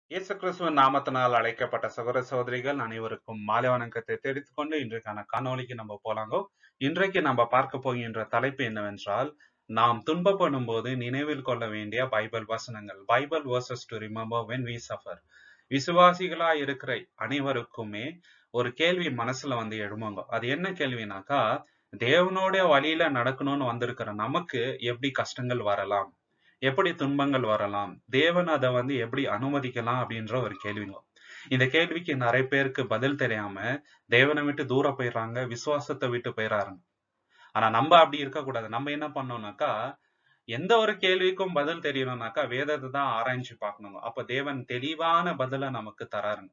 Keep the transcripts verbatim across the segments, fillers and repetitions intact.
இயேசு கிறிஸ்துவின் நாமத்தினால் அழைக்கப்பட்ட சகோதர சகோதரிகள் அனைவருக்கும் மாலை வணக்கத்தை தெரிவித்துக் கொண்டு இன்றைக்கான காணொளிக்கு நம்ம போலாங்கோ. இன்றைக்கு நம்ம பார்க்க போகின்ற தலைப்பு என்னவென்றால், நாம் துன்பப்படும் போது நினைவில் கொள்ள வேண்டிய பைபிள் வசனங்கள். Bible verses to remember when we suffer. விசுவாசிகளா இருக்கிற அனைவருக்குமே ஒரு கேள்வி மனசுல வந்து எழும்புங்க. அது என்ன கேள்வினாக்கா, தேவனுடைய வழியில நடக்கணும்னு வந்திருக்கிற நமக்கு எப்படி கஷ்டங்கள் வரலாம், எப்படி துன்பங்கள் வரலாம், தேவன் அதை வந்து எப்படி அனுமதிக்கலாம் அப்படின்ற ஒரு கேள்விங்க. இந்த கேள்விக்கு நிறைய பேருக்கு பதில் தெரியாம தேவனை விட்டு தூரம் போயிடுறாங்க, விசுவாசத்தை விட்டு போயிடறாங்க. ஆனா நம்ம அப்படி இருக்கக்கூடாது. நம்ம என்ன பண்ணோம்னாக்கா, எந்த ஒரு கேள்விக்கும் பதில் தெரியணும்னாக்கா வேதத்தை தான் ஆராய்ச்சி பார்க்கணும். அப்ப தேவன் தெளிவான பதில நமக்கு தராருங்க.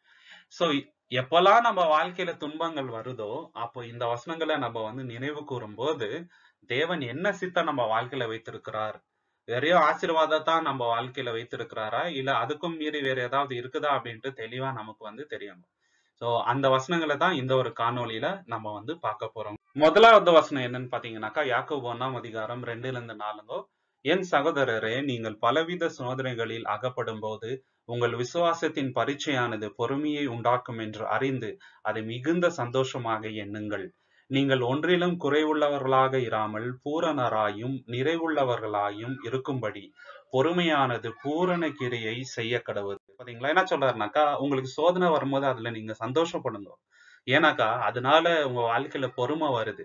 சோ எப்பெல்லாம் நம்ம வாழ்க்கையில துன்பங்கள் வருதோ அப்போ இந்த வசனங்களை நம்ம வந்து நினைவு கூறும் போது தேவன் என்ன சித்தம் நம்ம வாழ்க்கையில வைத்திருக்கிறார், வெறும் ஆசீர்வாதத்தான் நம்ம வாழ்க்கையில வைத்திருக்கிறாரா இல்ல அதுக்கும் மீறி வேற ஏதாவது இருக்குதா அப்படின்ட்டு தெளிவா நமக்கு வந்து தெரியணும். சோ அந்த வசனங்களை தான் இந்த ஒரு காணொளியில நம்ம வந்து பார்க்க போறோம். முதலாவது வசனம் என்னன்னு பாத்தீங்கன்னாக்கா, யாக்கோபு ஒண்ணாம் அதிகாரம் ரெண்டுல இருந்து நாலுங்கோ. என் சகோதரரே, நீங்கள் பலவித சோதனைகளில் அகப்படும் போது உங்கள் விசுவாசத்தின் பரீட்சையானது பொறுமையை உண்டாக்கும் என்று அறிந்து அதை மிகுந்த சந்தோஷமாக எண்ணுங்கள். நீங்கள் ஒன்றிலும் குறைவுள்ளவர்களாக இராமல் பூரணராயும் நிறைவுள்ளவர்களாயும் இருக்கும்படி பொறுமையானது பூரண கிரியை செய்ய கடவுது. பாத்தீங்களா என்ன சொல்றாருனாக்கா, உங்களுக்கு சோதனை வரும்போது அதுல நீங்க சந்தோஷப்படுங்க. ஏன்னாக்கா அதனால உங்க வாழ்க்கையில பொறுமை வருது.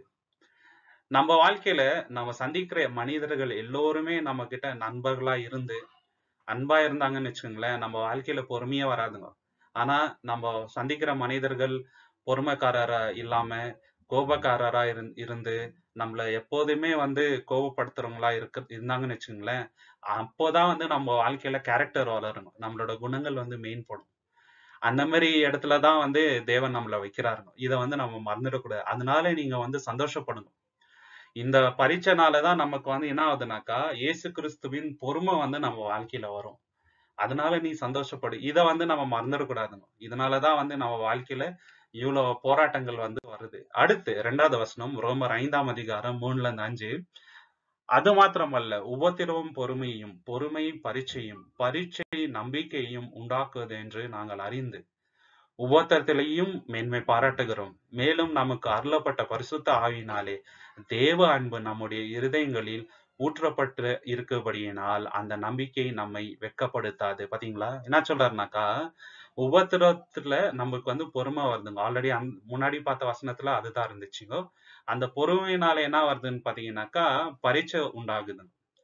நம்ம வாழ்க்கையில நம்ம சந்திக்கிற மனிதர்கள் எல்லோருமே நம்ம கிட்ட நண்பர்களா இருந்து அன்பா இருந்தாங்கன்னு வச்சுக்கோங்களேன், நம்ம வாழ்க்கையில பொறுமையே வராதுங்க. ஆனா நம்ம சந்திக்கிற மனிதர்கள் பொறுமைக்காரரா இல்லாம கோபக்காரரா இருந் இருந்து நம்மள எப்போதுமே வந்து கோபப்படுத்துறவங்களா இருக்க இருந்தாங்கன்னு வச்சுக்கோங்களேன், அப்போதான் வந்து நம்ம வாழ்க்கையில கேரக்டர் வளரணும், நம்மளோட குணங்கள் வந்து மேம்படும். அந்த மாதிரி இடத்துலதான் வந்து தேவன் நம்மள வைக்கிறாருங்க. இதை வந்து நம்ம மறந்துடக்கூடாது. அதனால நீங்க வந்து சந்தோஷப்படணும். இந்த பரீட்சைனாலதான் நமக்கு வந்து என்ன ஆகுதுனாக்கா, இயேசு கிறிஸ்துவின் பொறுமை வந்து நம்ம வாழ்க்கையில வரும். அதனால நீ சந்தோஷப்படு. இதை வந்து நம்ம மறந்துடக்கூடாதுங்க. இதனாலதான் வந்து நம்ம வாழ்க்கையில இவ்வளவு போராட்டங்கள் வந்து வருது. அடுத்து இரண்டாவது வசனம், ரோமர் ஐந்தாம் அதிகாரம் மூணுல இருந்து அஞ்சு. அது மாத்திரமல்ல, உபத்திரவும் பொறுமையும், பொறுமை பரீட்சையும், பரீட்சை நம்பிக்கையும் உண்டாக்குவது என்று நாங்கள் அறிந்து உபத்திரத்திலையும் மேன்மை பாராட்டுகிறோம். மேலும் நமக்கு அருளப்பட்ட பரிசுத்த ஆவியினாலே தேவ அன்பு நம்முடைய இருதயங்களில் ஊற்றப்பட்டு இருக்கபடியினால் அந்த நம்பிக்கை நம்மை வெட்கப்படுத்தாது. பாத்தீங்களா என்ன சொல்றாருனாக்கா, உபத்திரத்துல நமக்கு வந்து பொறுமை வருதுங்க. ஆல்ரெடி அந் முன்னாடி பார்த்த வசனத்துல அதுதான் இருந்துச்சுங்க. அந்த பொறுமையினால என்ன வருதுன்னு பாத்தீங்கன்னாக்கா, பரீட்சை உண்டாகுது.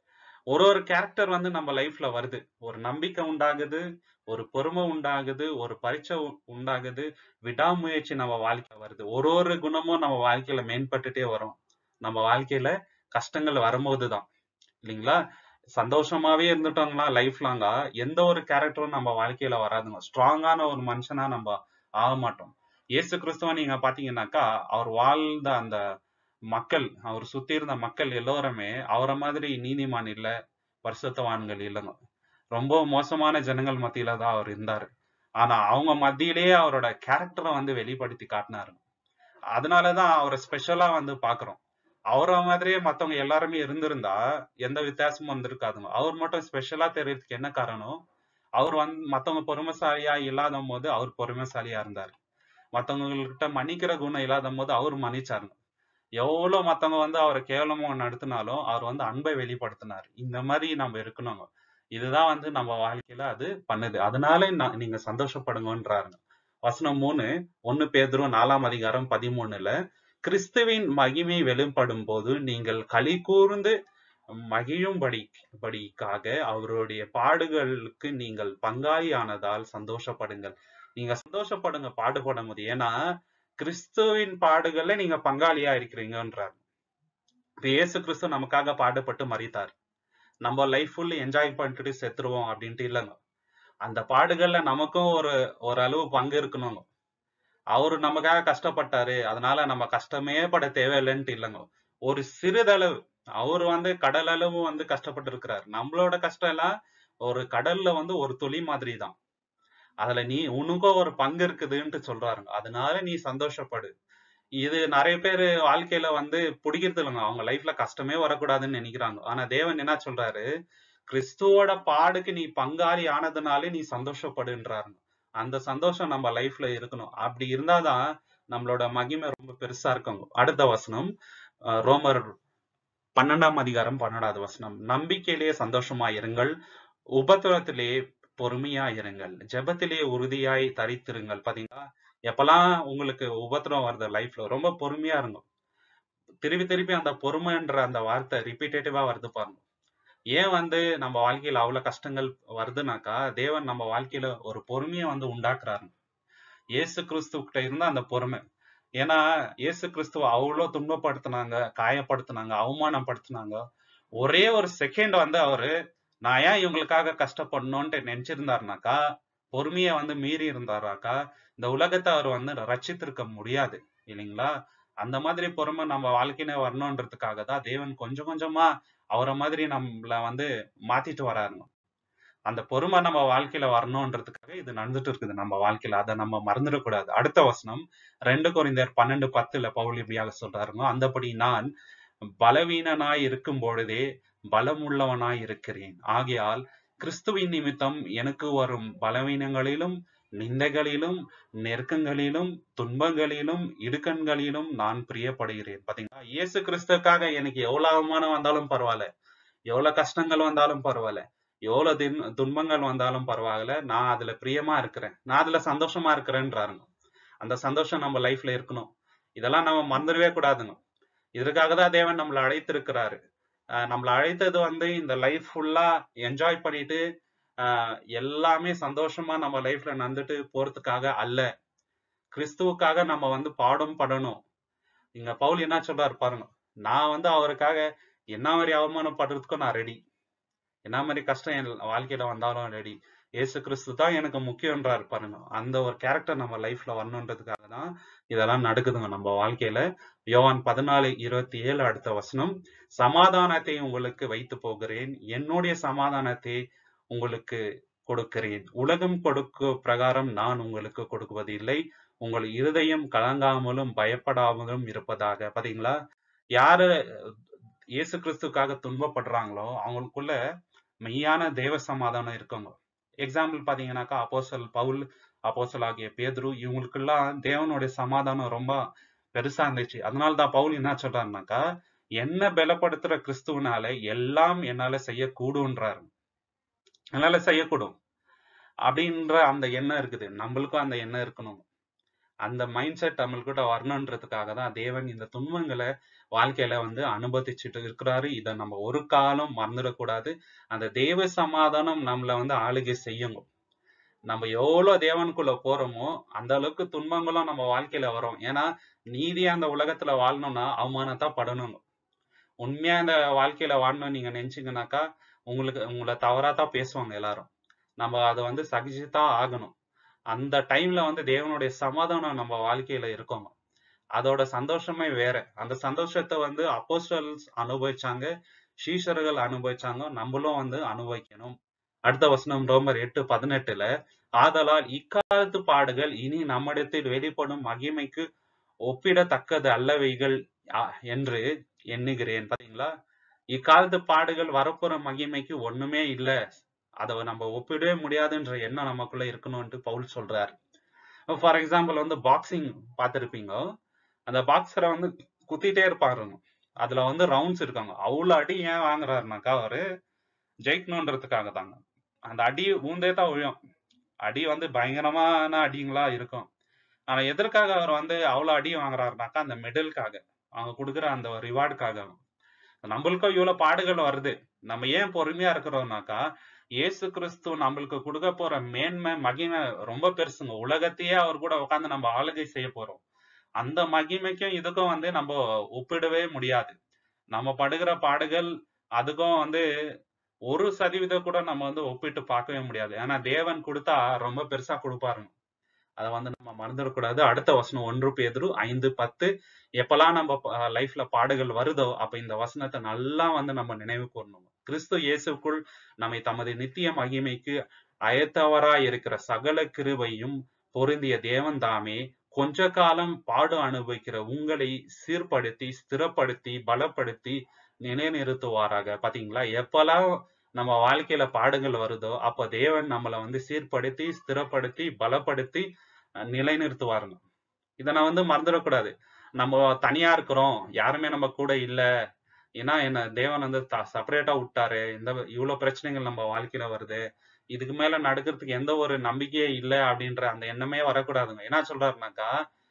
ஒரு ஒரு கேரக்டர் வந்து நம்ம லைஃப்ல வருது. ஒரு நம்பிக்கை உண்டாகுது, ஒரு பொறுமை உண்டாகுது, ஒரு பரீட்சை உண்டாகுது, விடாமுயற்சி நம்ம வாழ்க்கையில வருது. ஒரு ஒரு குணமும் நம்ம வாழ்க்கையில மேம்பட்டுட்டே வரும். நம்ம வாழ்க்கையில கஷ்டங்கள் வரும்போதுதான், இல்லைங்களா? சந்தோஷமாவே இருந்துட்டோங்களா லைஃப் லாங்கா எந்த ஒரு கேரக்டரும் நம்ம வாழ்க்கையில வராதுங்க. ஸ்ட்ராங்கான ஒரு மனுஷனா நம்ம ஆக மாட்டோம். இயேசு கிறிஸ்துவ நீங்க பாத்தீங்கன்னாக்கா, அவர் வாழ்ந்த அந்த மக்கள், அவர் சுத்தி இருந்த மக்கள் எல்லோருமே அவரை மாதிரி நீதிமான் இல்ல, பரிசுத்தவான்கள் இல்லைங்க. ரொம்ப மோசமான ஜனங்கள் மத்தியில தான் அவர் இருந்தாரு. ஆனா அவங்க மத்தியிலேயே அவரோட கேரக்டரை வந்து வெளிப்படுத்தி காட்டினாரு. அதனாலதான் அவரை ஸ்பெஷலா வந்து பாக்குறோம். அவரை மாதிரியே மத்தவங்க எல்லாருமே இருந்திருந்தா எந்த வித்தியாசமும் வந்திருக்காதுங்க. அவர் மட்டும் ஸ்பெஷலா தெரியறதுக்கு என்ன காரணம், அவர் வந்து மத்தவங்க பொறுமைசாலியா இல்லாத போது அவர் பொறுமைசாலியா இருந்தாரு. மத்தவங்ககிட்ட மன்னிக்கிற குணம் இல்லாத போது அவர் மன்னிச்சாருங்க. எவ்வளவு மத்தவங்க வந்து அவரை கேவலமா நடத்தினாலும் அவர் வந்து அன்பை வெளிப்படுத்தினார். இந்த மாதிரி நம்ம இருக்கணுங்க. இதுதான் வந்து நம்ம வாழ்க்கையில அது பண்ணுது. அதனால நீங்க சந்தோஷப்படுங்கன்றாருங்க. வசனம் மூணு, ஒன்னு பேதுரு நாலாம் அதிகாரம் பதிமூணுல, கிறிஸ்துவின் மகிமை வெளிப்படும் போது நீங்கள் களி கூர்ந்து மகிழும்படி படிக்காக அவருடைய பாடுகளுக்கு நீங்கள் பங்காளியானதால் சந்தோஷப்படுங்கள். நீங்க சந்தோஷப்படுங்க பாடுபடும் போது. ஏன்னா கிறிஸ்துவின் பாடுகள்ல நீங்க பங்காளியா இருக்கிறீங்கன்றார். இப்ப இயேசு கிறிஸ்து நமக்காக பாடுபட்டு மரித்தார். நம்ம லைஃப் ஃபுல்லி என்ஜாய் பண்ணிட்டு செத்துருவோம் அப்படின்ட்டு இல்லைங்க. அந்த பாடுகள்ல நமக்கும் ஒரு ஓரளவு பங்கு இருக்கணுங்க. அவரு நமக்காக கஷ்டப்பட்டாரு, அதனால நம்ம கஷ்டமே பட தேவையில்லைன்ட்டு இல்லைங்க. ஒரு சிறிதளவு அவரு வந்து கடல் அளவு வந்து கஷ்டப்பட்டு இருக்கிறார். நம்மளோட கஷ்டம் எல்லாம் ஒரு கடல்ல வந்து ஒரு துளி மாதிரி தான். அதுல நீ உனக்கும் ஒரு பங்கு இருக்குதுன்ட்டு சொல்றாருங்க. அதனால நீ சந்தோஷப்படு. இது நிறைய பேர் வாழ்க்கையில வந்து பிடிக்கிறது இல்லைங்க. அவங்க லைஃப்ல கஷ்டமே வரக்கூடாதுன்னு நினைக்கிறாங்க. ஆனா தேவன் என்ன சொல்றாரு, கிறிஸ்துவோட பாடுக்கு நீ பங்காளி ஆனதுனாலே நீ சந்தோஷப்படுன்றாரு. அந்த சந்தோஷம் நம்ம லைஃப்ல இருக்கணும். அப்படி இருந்தாதான் நம்மளோட மகிமை ரொம்ப பெருசா இருக்குங்க. அடுத்த வசனம் அஹ் ரோமர் பன்னெண்டாம் அதிகாரம் பன்னெண்டாவது வசனம். நம்பிக்கையிலே சந்தோஷமா இருங்கள், உபத்திரத்திலே பொறுமையா இருங்கள், ஜெபத்திலே உறுதியாய் தரித்திருங்கள். பாத்தீங்களா, எப்பெல்லாம் உங்களுக்கு உபத்திரம் வருது லைஃப்ல ரொம்ப பொறுமையா இருங்க. திருப்பி திருப்பி அந்த பொறுமைன்ற அந்த வார்த்தை ரிப்பீட்டேட்டிவா வருது பாருங்க. ஏன் வந்து நம்ம வாழ்க்கையில அவ்வளவு கஷ்டங்கள் வருதுனாக்கா, தேவன் நம்ம வாழ்க்கையில ஒரு பொறுமையை வந்து உண்டாக்குறாரு. இயேசு கிறிஸ்து கிட்ட இருந்த அந்த பொறுமை. ஏன்னா இயேசு கிறிஸ்துவ அவ்வளவு துன்பப்படுத்தினாங்க, காயப்படுத்தினாங்க, அவமானப்படுத்தினாங்க. ஒரே ஒரு செகண்ட் வந்து அவரு நான் ஏன் இவங்களுக்காக கஷ்டப்படணும்ட்டு நினைச்சிருந்தாருனாக்கா, பொறுமையை வந்து மீறி இருந்தாராக்கா, இந்த உலகத்தை அவர் வந்து ரட்சித்திருக்க முடியாது இல்லைங்களா? அந்த மாதிரி பொறுமை நம்ம வாழ்க்கையில வரணுன்றதுக்காக தான் தேவன் கொஞ்சம் கொஞ்சமா அவரை மாதிரி நம்மள வந்து மாத்திட்டு வராருங்க. அந்த பொறுமை நம்ம வாழ்க்கையில வரணும்ன்றதுக்காக இது நடந்துட்டு இருக்குது நம்ம வாழ்க்கையில. அதை நம்ம மறந்துடக்கூடாது. அடுத்த வசனம் ரெண்டு கொரிந்தியர் பன்னெண்டு பத்துல பவுல் இப்படியாக சொல்றாருங்க. அந்தபடி நான் பலவீனனாய் இருக்கும் பொழுதே பலமுள்ளவனாய் இருக்கிறேன். ஆகையால் கிறிஸ்துவின் நிமித்தம் எனக்கு வரும் பலவீனங்களிலும் நிந்தைகளிலும் நெருக்கங்களிலும் துன்பங்களிலும் இடுக்கண்களிலும் நான் பிரியப்படுகிறேன். பாத்தீங்களா, இயேசு கிறிஸ்துக்காக எனக்கு எவ்வளவு அவமானம் வந்தாலும் பரவாயில்ல, எவ்வளவு கஷ்டங்கள் வந்தாலும் பரவாயில்ல, எவ்வளவு தின் துன்பங்கள் வந்தாலும் பரவாயில்ல, நான் அதுல பிரியமா இருக்கிறேன், நான் அதுல சந்தோஷமா இருக்கிறேன்றாருங்க. அந்த சந்தோஷம் நம்ம லைஃப்ல இருக்கணும். இதெல்லாம் நம்ம மறந்துடவே கூடாதுங்க. இதற்காக தான் தேவன் நம்மளை அழைத்திருக்கிறாரு. அஹ் நம்மளை அழைத்தது வந்து இந்த லைஃப் ஃபுல்லா என்ஜாய் பண்ணிட்டு ஆஹ் எல்லாமே சந்தோஷமா நம்ம லைஃப்ல நடந்துட்டு போறதுக்காக அல்ல. கிறிஸ்துவுக்காக நம்ம வந்து பாடம் படணும். இங்க பவுல் என்ன சொல்றாரு பாருங்க. நான் வந்து அவருக்காக என்ன மாதிரி அவமானப்படுறதுக்கும் நான் ரெடி, என்ன மாதிரி கஷ்டம் என் வாழ்க்கையில வந்தாலும் ரெடி. ஏசு கிறிஸ்து தான் எனக்கு முக்கியன்றாரு பாருங்க. அந்த ஒரு கேரக்டர் நம்ம லைஃப்ல வரணுன்றதுக்காக தான் இதெல்லாம் நடக்குதுங்க நம்ம வாழ்க்கையில. யோவான் பதினாலு இருபத்தி ஏழு அடுத்த வசனம். சமாதானத்தை உங்களுக்கு வைத்து போகிறேன், என்னுடைய சமாதானத்தை உங்களுக்கு கொடுக்கிறேன். உலகம் கொடுக்க பிரகாரம் நான் உங்களுக்கு கொடுக்குவது இல்லை. உங்கள் இருதயம் கலங்காமலும் பயப்படாமலும் இருப்பதாக. பாத்தீங்களா, யாரு இயேசு கிறிஸ்துக்காக துன்பப்படுறாங்களோ அவங்களுக்குள்ள மெய்யான தேவ சமாதானம் இருக்குங்க. எக்ஸாம்பிள் பாத்தீங்கன்னாக்கா அப்போஸ்தலர் பவுல், அப்போஸ்தலர் ஆகிய பேதுரு, இவங்களுக்கெல்லாம் தேவனுடைய சமாதானம் ரொம்ப பெருசா இருந்துச்சு. அதனாலதான் பவுல் என்ன சொல்றாருனாக்கா, என்ன பலப்படுத்துற கிறிஸ்துவனால எல்லாம் என்னால செய்யக்கூடுன்றாரு. என்னால செய்யக்கூடும் அப்படின்ற அந்த எண்ணம் இருக்குது. நம்மளுக்கும் அந்த எண்ணம் இருக்கணும். அந்த மைண்ட் செட் நம்மள்கிட்ட வரணுன்றதுக்காக தான் தேவன் இந்த துன்பங்களை வாழ்க்கையில வந்து அனுபவிச்சுட்டு இருக்கிறாரு. இதை நம்ம ஒரு காலம் மறந்துடக்கூடாது. அந்த தேவ சமாதானம் நம்மளை வந்து ஆளுகை செய்யுங்க. நம்ம எவ்வளவு தேவனுக்குள்ள போறோமோ அந்த அளவுக்கு துன்பங்களும் நம்ம வாழ்க்கையில வரும். ஏன்னா நீதியா அந்த உலகத்துல வாழணும்னா அவமானத்தா படணும். உண்மையா இந்த வாழ்க்கையில வாழணும்னு நீங்க நினைச்சீங்கன்னாக்கா உங்களுக்கு உங்களை தவறாதான் பேசுவாங்க எல்லாரும். நம்ம அதை வந்து சகிச்சுதான் ஆகணும். அந்த டைம்ல வந்து தேவனுடைய சமாதானம் நம்ம வாழ்க்கையில இருக்கோங்க. அதோட சந்தோஷமே வேற. அந்த சந்தோஷத்தை வந்து அப்போஸ்தலர்கள் அனுபவிச்சாங்க, சீஷர்கள் அனுபவிச்சாங்க, நம்மளும் வந்து அனுபவிக்கணும். அடுத்த வசனம் ரோமர் எட்டு பதினெட்டுல, ஆதலால் இக்காலத்து பாடுகள் இனி நம்மிடத்தில் வெளிப்படும் மகிமைக்கு ஒப்பிடத்தக்கது அல்லவைகள் என்று எண்ணுகிறேன். பாத்தீங்களா, இக்காலத்து பாடுகள் வரப்போற மகிமைக்கு ஒண்ணுமே இல்ல, அதை நம்ம ஒப்பிடவே முடியாதுன்ற எண்ணம் நமக்குள்ள இருக்கணும்னு பவுல் சொல்றாரு. ஃபார் எக்ஸாம்பிள் வந்து பாக்ஸிங் பார்த்திருப்பீங்க. அந்த பாக்ஸரை வந்து குத்திட்டே இருப்பாருங்க. அதுல வந்து ரவுண்ட்ஸ் இருக்காங்க. அவ்வளவு அடி ஏன் வாங்குறாருனாக்கா அவரு ஜெயிக்கணுன்றதுக்காக தாங்க. அந்த அடி ஊந்தே தான் விழும். அடி வந்து பயங்கரமான அடிங்களா இருக்கும். ஆனா எதற்காக அவர் வந்து அவ்வளவு அடி வாங்குறாருனாக்கா அந்த மெடலுக்காக, அவங்க கொடுக்குற அந்த ரிவார்டுக்காக. நம்மளுக்கும் இவ்வளவு பாடுகள் வருது. நம்ம ஏன் பொறுமையா இருக்கிறோம்னாக்கா, இயேசு கிறிஸ்து நம்மளுக்கு கொடுக்க போற மேன்மை மகிமை ரொம்ப பெருசுங்க. உலகத்தையே அவர் கூட உட்காந்து நம்ம ஆளுகை செய்ய போறோம். அந்த மகிமைக்கும் இதுக்கும் வந்து நம்ம ஒப்பிடவே முடியாது. நம்ம படுகிற பாடுகள் அதுக்கும் வந்து ஒரு சதவீதம் கூட நம்ம வந்து ஒப்பிட்டு பார்க்கவே முடியாது. ஏன்னா தேவன் கொடுத்தா ரொம்ப பெருசா கொடுப்பாருங்க. அதை வந்து நம்ம மறந்துடக்கூடாது. அடுத்த வசனம் ஒன்று பேதுரு ஐந்து பத்து. எப்பெல்லாம் நம்ம லைஃப்ல பாடுகள் வருதோ அப்ப இந்த வசனத்தை நல்லா வந்து நம்ம நினைவு கூறணும். கிறிஸ்து இயேசுக்குள் நம்மை தமது நித்திய மகிமைக்கு அயத்தவராய் இருக்கிற சகல கிருபையும் பொருந்திய தேவன் தாமே கொஞ்ச காலம் பாடு அனுபவிக்கிற உங்களை சீர்படுத்தி ஸ்திரப்படுத்தி பலப்படுத்தி நிலைநிறுத்துவாராக. பாத்தீங்களா, எப்பெல்லாம் நம்ம வாழ்க்கையில பாடுகள் வருதோ அப்ப தேவன் நம்மளை வந்து சீர்படுத்தி ஸ்திரப்படுத்தி பலப்படுத்தி அஹ், நிலைநிறுத்துவாருங்க. இதை நான் வந்து மறந்துடக்கூடாது. நம்ம தனியா இருக்கிறோம், யாருமே நம்ம கூட இல்ல, ஏன்னா என்ன தேவன் வந்து செப்பரேட்டா விட்டாரு, இந்த இவ்வளவு பிரச்சனைகள் நம்ம வாழ்க்கையில வருது, இதுக்கு மேல நடக்கிறதுக்கு எந்த ஒரு நம்பிக்கையே இல்லை அப்படின்ற அந்த எண்ணமே வரக்கூடாதுங்க. என்ன சொல்றாருனாக்கா,